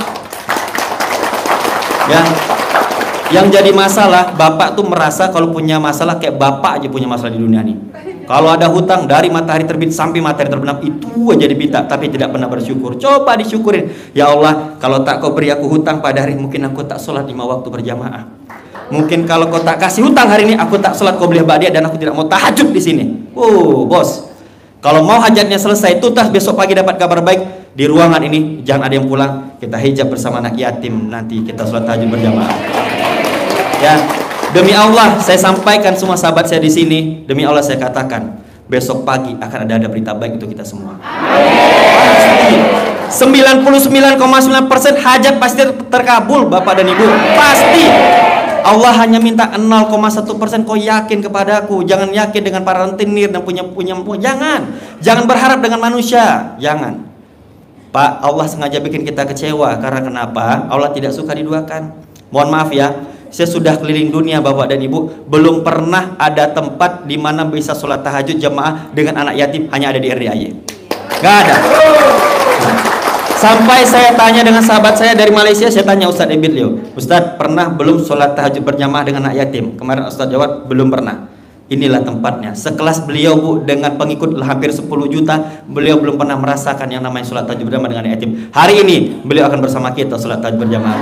E: ya. Yang jadi masalah, Bapak tuh merasa kalau punya masalah kayak Bapak aja punya masalah di dunia ini. Kalau ada hutang dari matahari terbit sampai matahari terbenam, itu aja dipita, tapi tidak pernah bersyukur. Coba disyukurin. Ya Allah, kalau tak kau beri aku hutang pada hari, mungkin aku tak sholat lima waktu berjamaah. Mungkin kalau kau tak kasih hutang hari ini, aku tak sholat qobliyah ba'diyah, dan aku tidak mau tahajud di sini. Oh, bos. Kalau mau hajatnya selesai, tuntas, besok pagi dapat kabar baik. Di ruangan ini jangan ada yang pulang. Kita hijab bersama anak yatim, nanti kita sholat tahajud berjamaah. Ya, demi Allah saya sampaikan semua sahabat saya di sini, demi Allah saya katakan, besok pagi akan ada, ada berita baik untuk kita semua. Pasti sembilan puluh sembilan koma sembilan persen hajat pasti terkabul, Bapak dan Ibu. Pasti. Allah hanya minta nol koma satu persen kau yakin kepadaku. Jangan yakin dengan para rentenir dan punya punya jangan. Jangan berharap dengan manusia. Jangan. Pak, Allah sengaja bikin kita kecewa. Karena kenapa? Allah tidak suka diduakan. Mohon maaf ya, saya sudah keliling dunia Bapak dan Ibu, belum pernah ada tempat di mana bisa sholat tahajud jamaah dengan anak yatim, hanya ada di R D A Y. Gak ada. Sampai saya tanya dengan sahabat saya dari Malaysia, saya tanya Ustadz Ebit Leo, Ustadz pernah belum sholat tahajud berjamaah dengan anak yatim? Kemarin Ustadz jawab, belum pernah. Inilah tempatnya. Sekelas beliau, Bu, dengan pengikut hampir sepuluh juta, beliau belum pernah merasakan yang namanya sholat tahajud berjamaah dengan anak yatim. Hari ini beliau akan bersama kita sholat tahajud berjamaah.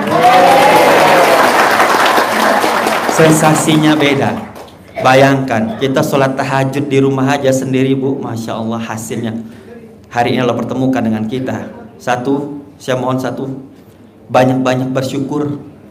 E: Sensasinya beda. Bayangkan kita sholat tahajud di rumah aja sendiri, Bu, Masya Allah hasilnya. Hari ini Allah pertemukan dengan kita. Satu, saya mohon satu, banyak-banyak bersyukur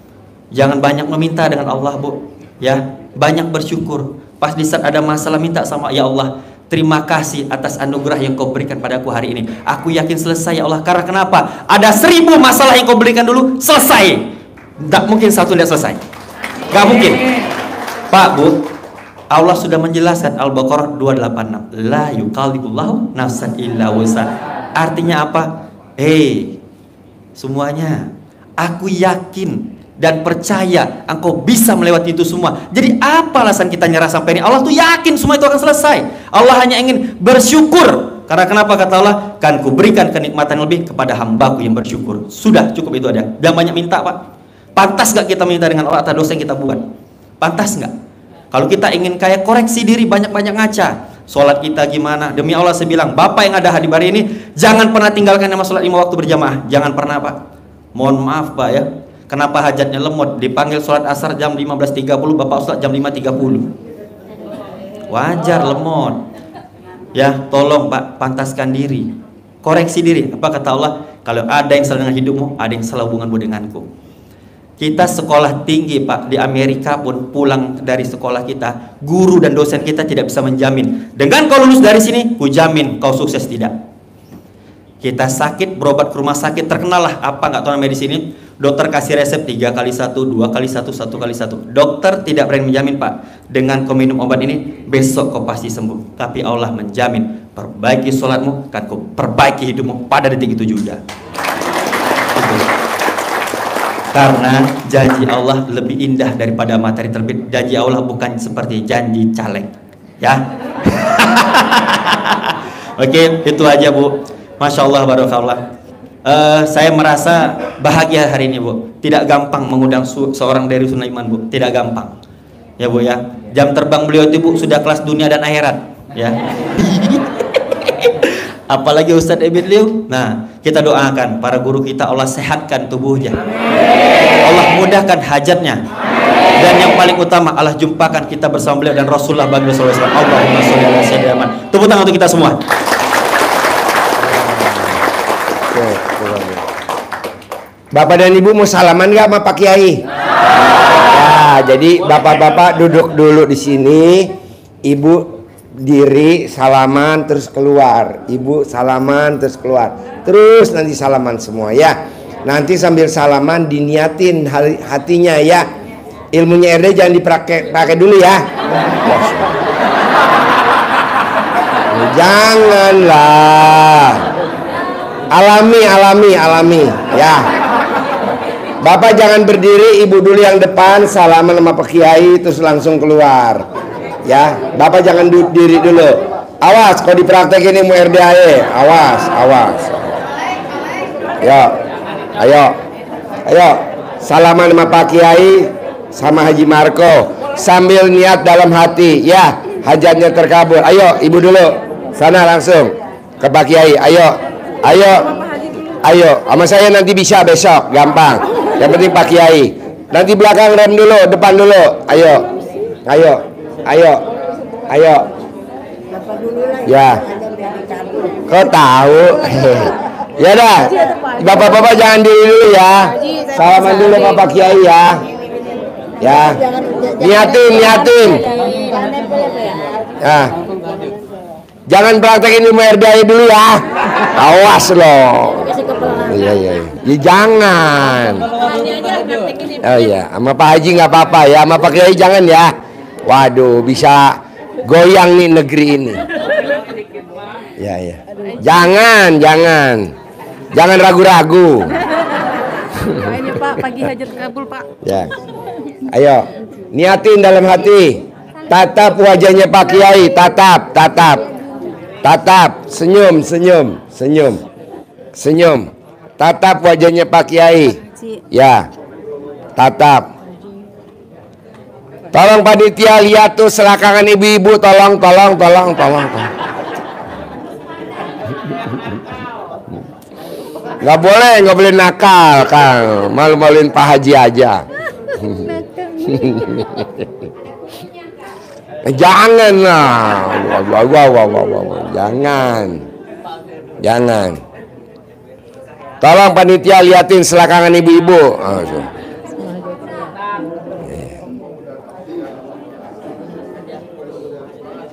E: Jangan banyak meminta dengan Allah, Bu. Ya, banyak bersyukur. Pas di saat ada masalah minta sama, ya Allah, terima kasih atas anugerah yang kau berikan padaku hari ini. Aku yakin selesai ya Allah. Karena kenapa? Ada seribu masalah yang kau berikan dulu, selesai. Tak mungkin satu tidak selesai. Gak mungkin. Pak, Bu, Allah sudah menjelaskan Al-Baqarah dua delapan enam. La yukallifullahu nafsan illa wus'aha. Artinya apa? Hei, semuanya, aku yakin dan percaya engkau bisa melewati itu semua. Jadi apa alasan kita nyerah sampai ini? Allah tuh yakin semua itu akan selesai. Allah hanya ingin bersyukur. Karena kenapa kata Allah? Kan ku berikan kenikmatan lebih kepada hambaku yang bersyukur. Sudah cukup itu aja. Jangan banyak minta, Pak. Pantas gak kita minta dengan Allah atas dosa yang kita buat? Pantas gak? Kalau kita ingin kaya, koreksi diri, banyak-banyak ngaca. Sholat kita gimana? Demi Allah saya bilang, Bapak yang ada di hari ini, jangan pernah tinggalkan nama sholat lima waktu berjamaah. Jangan pernah, Pak. Mohon maaf, Pak ya. Kenapa hajatnya lemot? Dipanggil sholat asar jam lima belas tiga puluh, Bapak sholat jam lima tiga puluh. Wajar lemot. Ya, tolong Pak, pantaskan diri. Koreksi diri. Apa kata Allah? Kalau ada yang salah dengan hidupmu, ada yang salah hubunganmu denganku. Kita sekolah tinggi, Pak. Di Amerika pun pulang dari sekolah kita, guru dan dosen kita tidak bisa menjamin, dengan kau lulus dari sini, ku jamin kau sukses. Tidak. Kita sakit, berobat ke rumah sakit, terkenal lah apa nggak tahu namanya di sini. Dokter kasih resep tiga kali satu, dua kali satu, satu kali satu. Dokter tidak berani menjamin, Pak, dengan kau minum obat ini besok kau pasti sembuh. Tapi Allah menjamin, perbaiki sholatmu, kan kau perbaiki hidupmu pada detik itu juga. Itu. Karena janji Allah lebih indah daripada matahari terbit. Janji Allah bukan seperti janji caleg, ya. Oke, itu aja, Bu. Masya Allah, barakallah. Uh, saya merasa bahagia hari ini, Bu. Tidak gampang mengundang seorang dari Sulaiman, Bu. Tidak gampang, ya Bu ya. Jam terbang beliau itu, Bu, sudah kelas dunia dan akhirat, ya. Apalagi Ustadz Ebit Liu. Nah, kita doakan para guru kita, Allah sehatkan tubuhnya, Allah mudahkan hajatnya, dan yang paling utama Allah jumpakan kita bersama beliau dan Rasulullah sallallahu alaihi wasallam. Allahumma sholli ala sayyidina. Tepuk tangan untuk kita semua.
B: Bapak dan Ibu mau salaman nggak sama Pak Kiai? Ya, jadi bapak-bapak duduk dulu di sini, Ibu diri salaman terus keluar, Ibu salaman terus keluar, terus nanti salaman semua ya. Nanti sambil salaman diniatin hatinya ya. Ilmunya R D jangan dipakai pakai dulu ya. Janganlah. Alami, alami, alami ya. Bapak jangan berdiri, Ibu dulu yang depan salaman sama Pak Kiai terus langsung keluar. Ya, Bapak jangan diri dulu. Awas, kalau dipraktekin ilmu R D A E, awas, awas. Yo, ayo, ayo, salaman sama Pak Kiai, sama Haji Marco, sambil niat dalam hati, ya, hajatnya terkabul. Ayo, Ibu dulu, sana langsung ke Pak Kiai. Ayo, ayo, ayo, sama saya nanti bisa besok, gampang. Yang penting Pak Kiai. Nanti belakang rem dulu, depan dulu. Ayo, ayo. Ayo, ayo, ya. Kau tahu? Ya dah, bapak-bapak jangan diri dulu ya. Salaman dulu sama Pak Kiai ya. Ya, niatin, niatin. Ya. Jangan praktekin ilmu R D A dulu ya. Awas loh. Iya, iya, ya, jangan. Oh iya, sama Pak Haji nggak apa-apa ya, sama Pak Kiai jangan ya. Waduh, bisa goyang nih negeri ini. Ya, ya. Jangan, jangan. Jangan ragu-ragu.
F: Ini Pak, pagi hajat kabul, Pak.
B: Ya. Ayo, niatin dalam hati. Tatap wajahnya Pak Kiai, tatap, tatap. Tatap, senyum, senyum, senyum. Senyum. Tatap wajahnya Pak Kiai. Ya. Tatap. Tolong panitia lihat tuh selakangan ibu-ibu, tolong, tolong, tolong, tolong, tolong. Nggak boleh, nggak boleh nakal, Kang. Malu-maluin Pak Haji aja. Jangan lah, wah, wah, wah, wah, wah, jangan, jangan. Tolong panitia liatin selakangan ibu-ibu. Oh, so.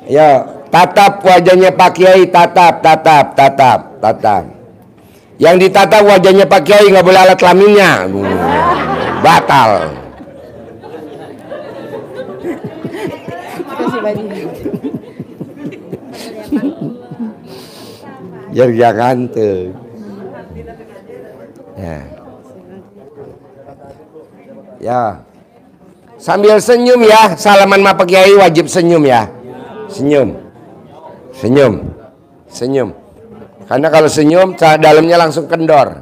B: Ya, tatap wajahnya Pak Kiai, tatap, tatap, tatap, tatap. Yang ditatap wajahnya Pak Kiai nggak boleh alat kelaminnya, batal. Biar jangan tuh. Ya. Ya. Sambil senyum ya, salaman sama Pak Kiai wajib senyum ya. Senyum. Senyum. Senyum. Karena kalau senyum dalamnya langsung kendor.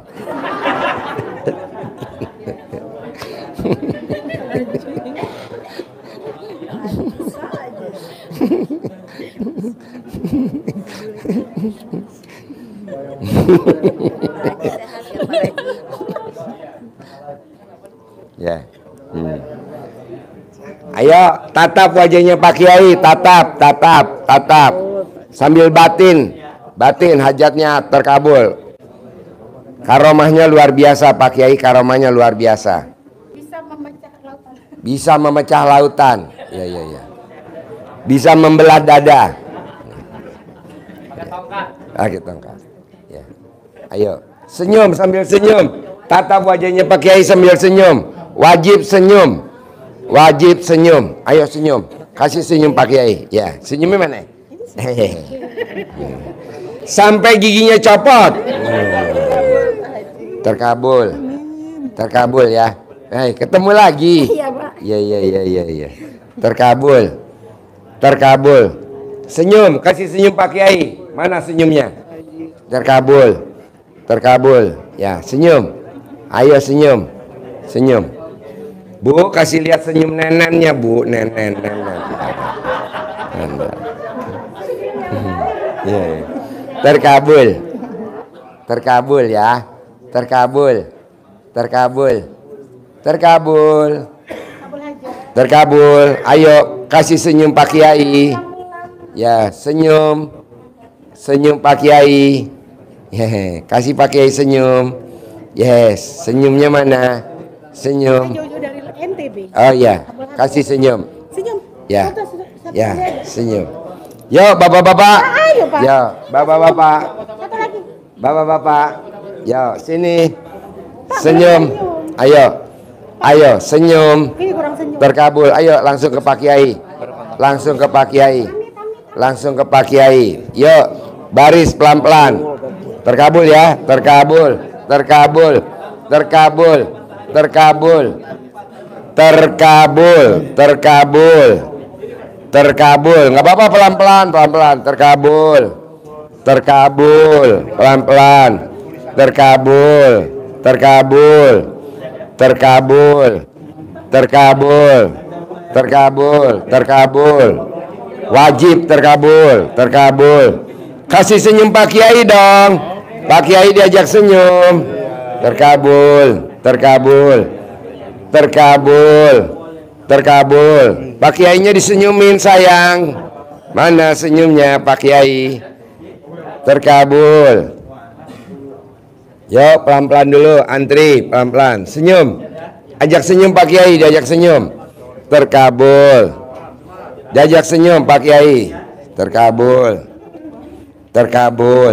B: Ya. Hmm. Ayo tatap wajahnya Pak Kiai, tatap, tatap, tatap. Sambil batin, batin hajatnya terkabul. Karomahnya luar biasa Pak Kiai, karomahnya luar biasa.
F: Bisa memecah lautan.
B: Bisa memecah lautan. Ya, ya, ya. Bisa membelah dada. Pakai tongkat. Pakai tongkat. Ya. Ayo, senyum sambil senyum. Tatap wajahnya Pak Kiai sambil senyum. Wajib senyum. Wajib senyum. Ayo senyum. Kasih senyum Pak Kiai. Ya, senyumnya mana? Hehehe. Sampai giginya copot. Terkabul. Terkabul ya. Hai, ketemu lagi.
F: Iya, Pak.
B: Iya, iya, iya, iya, iya. Terkabul. Terkabul. Senyum, kasih senyum Pak Kiai. Mana senyumnya? Terkabul. Terkabul. Ya, senyum. Ayo senyum. Senyum. Bu, kasih lihat senyum nenennya, Bu. Nenen, nenen. Ya, ya. Terkabul. Terkabul ya. Terkabul. Terkabul. Terkabul. Terkabul. Ayo kasih senyum Pak Kiai. Ya, senyum. Senyum Pak Kiai. Yeah. Kasih Pak Kiai senyum. Yes, senyumnya mana? Senyum.
F: Jauh-jauh dari N T B.
B: Oh ya, kasih senyum.
F: Senyum.
B: Ya.
F: Satu, satu, satu,
B: Ya,
F: satu.
B: senyum. Yo, bapak-bapak.
F: Ayo, Pak.
B: Yo, bapak-bapak.
F: Satu lagi.
B: Bapak-bapak. Yo, sini. Senyum. Ayo. Ayo, senyum.
F: Ini kurang senyum.
B: Terkabul. Ayo langsung ke Pak Kiai. Langsung ke Pak Kiai. Langsung ke Pak Kiai. Yuk, baris pelan-pelan. Terkabul ya, terkabul. Terkabul. Terkabul. Terkabul. Terkabul. Terkabul. Terkabul. Enggak apa-apa, pelan-pelan, pelan-pelan. Terkabul. Terkabul. Pelan-pelan. Terkabul. Terkabul. Terkabul. Terkabul. Terkabul. Terkabul. Wajib terkabul. Terkabul. Kasih senyum Pak Kiai dong. Pak Kiai diajak senyum. Terkabul. Terkabul. Terkabul. Terkabul. Pak Kiainya disenyumin sayang. Mana senyumnya Pak Kiai? Terkabul. Yuk pelan-pelan dulu, antri pelan-pelan. Senyum. Ajak senyum Pak Kiai, diajak senyum. Terkabul. Diajak senyum Pak Kiai. Terkabul. Terkabul.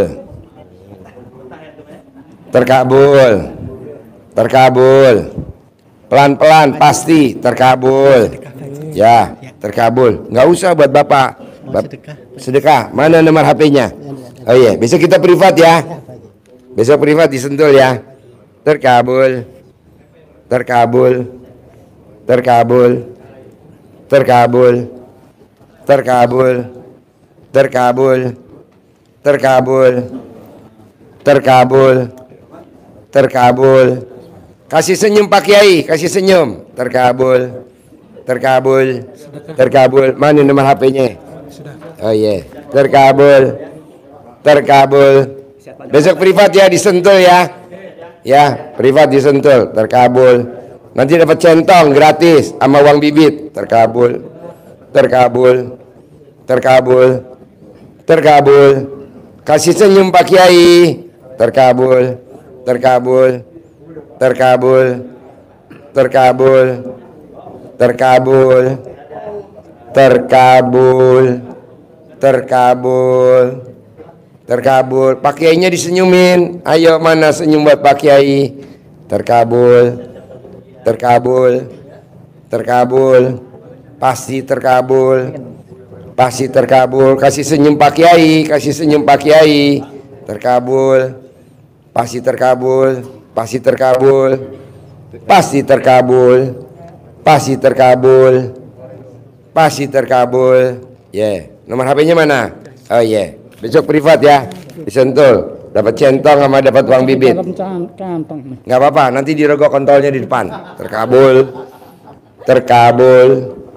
B: Terkabul. Terkabul. Pelan-pelan pasti terkabul. Ya, terkabul. Nggak usah buat Bapak. Bap sedekah. Mana nomor H P-nya? Oh iya, besok kita privat ya. Besok privat disentul ya. Terkabul. Terkabul. Terkabul. Terkabul. Terkabul. Terkabul. Terkabul. Terkabul. Terkabul. Kasih senyum Pak Kiai, kasih senyum. Terkabul. Terkabul. Terkabul. Mana nomor H P-nya? Oh iya, yeah. Terkabul. Terkabul. Besok privat ya, disentul ya. Ya, privat disentul, terkabul. Nanti dapat centong gratis sama uang bibit. Terkabul. Terkabul. Terkabul. Terkabul. Kasih senyum Pak Kiai. Terkabul. Terkabul. Terkabul. Terkabul. Terkabul. Terkabul. terkabul, terkabul. Pak Kiainya disenyumin. Ayo, mana senyum buat Pak Kiai? Terkabul, terkabul, terkabul, pasti terkabul, pasti terkabul. Kasih senyum Pak Kiai, kasih senyum Pak Kiai. Terkabul, pasti terkabul, pasti terkabul, pasti terkabul, pasti terkabul, pasti terkabul. Ya, yeah. Nomor H P-nya mana? Oh ya, yeah. Besok privat ya, di Sentul. Dapat centong sama dapat uang bibit. Nggak apa-apa, nanti dirogok kontolnya di depan. Terkabul, terkabul,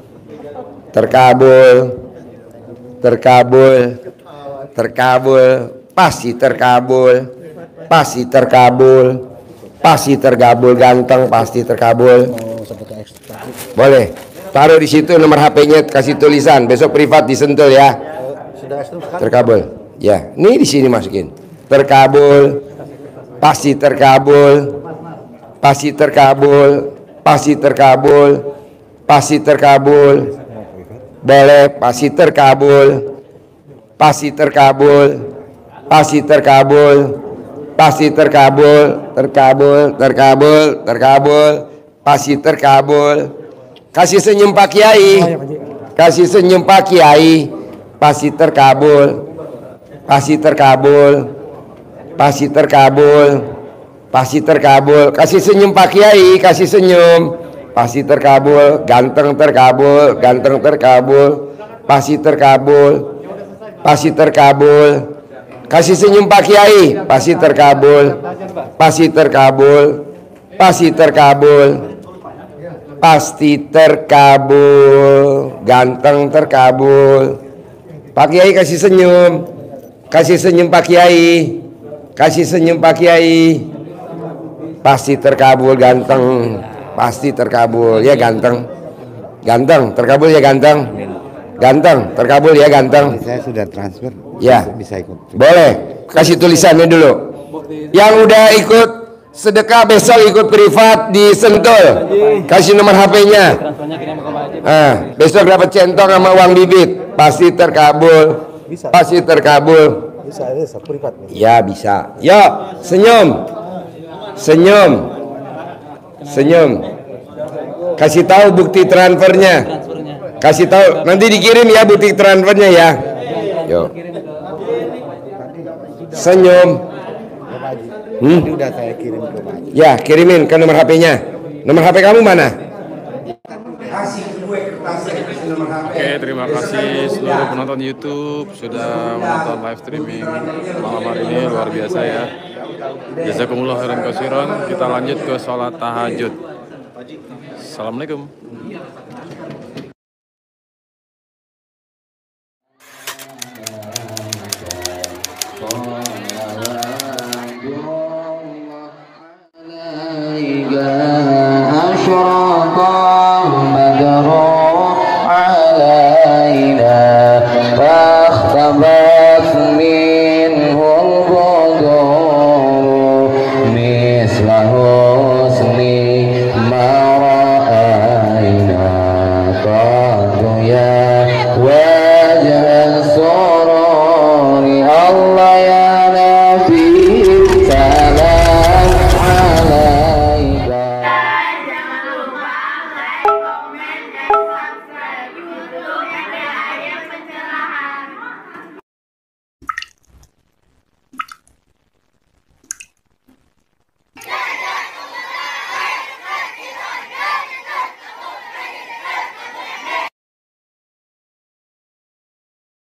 B: terkabul, terkabul, terkabul, pasti terkabul, pasti terkabul, pasti terkabul, ganteng pasti terkabul. Boleh, taruh di situ nomor H P-nya, kasih tulisan. Besok privat disentul ya. Terkabul. Ya, ini di sini masukin. Terkabul, pasti terkabul, pasti terkabul, pasti terkabul, pasti terkabul, boleh, pasti terkabul, pasti terkabul, pasti terkabul, pasti terkabul, terkabul, terkabul, terkabul, pasti terkabul. Kasih senyum Pak Kiai, kasih senyum Pak Kiai, pasti terkabul, pasti terkabul, pasti terkabul, pasti terkabul. Kasih senyum Pak Kiai, kasih senyum, pasti terkabul, ganteng terkabul, ganteng terkabul, pasti terkabul, pasti terkabul. Kasih senyum Pak Kiai, pasti terkabul, pasti terkabul, pasti terkabul, pasti terkabul, ganteng terkabul. Pak Kiai kasih senyum, kasih senyum Pak Kiai. Kasih senyum Pak Kiai, pasti terkabul, ganteng, pasti terkabul ya ganteng, ganteng terkabul ya ganteng, ganteng terkabul ya ganteng.
G: Saya sudah transfer,
B: ya
G: bisa ikut.
B: Boleh, kasih tulisannya dulu. Yang udah ikut sedekah besok ikut privat di Sentul, kasih nomor H P-nya. Ah, besok dapat centong sama uang bibit, pasti terkabul, pasti terkabul.
G: Bisa, bisa privat.
B: Ya bisa. Yo, senyum, senyum, senyum. Kasih tahu bukti transfernya. Kasih tahu. Nanti dikirim ya bukti transfernya ya. Yo. Senyum. Hmm?
G: Udah saya kirim ke Pak Haji.
B: Ya, kirimin ke nomor H P-nya. Nomor H P kamu mana?
A: Oke, terima kasih seluruh penonton YouTube sudah menonton live streaming malam hari ini, luar biasa ya. Jazakumullah khairan katsiran. Kita lanjut ke sholat tahajud. Assalamualaikum.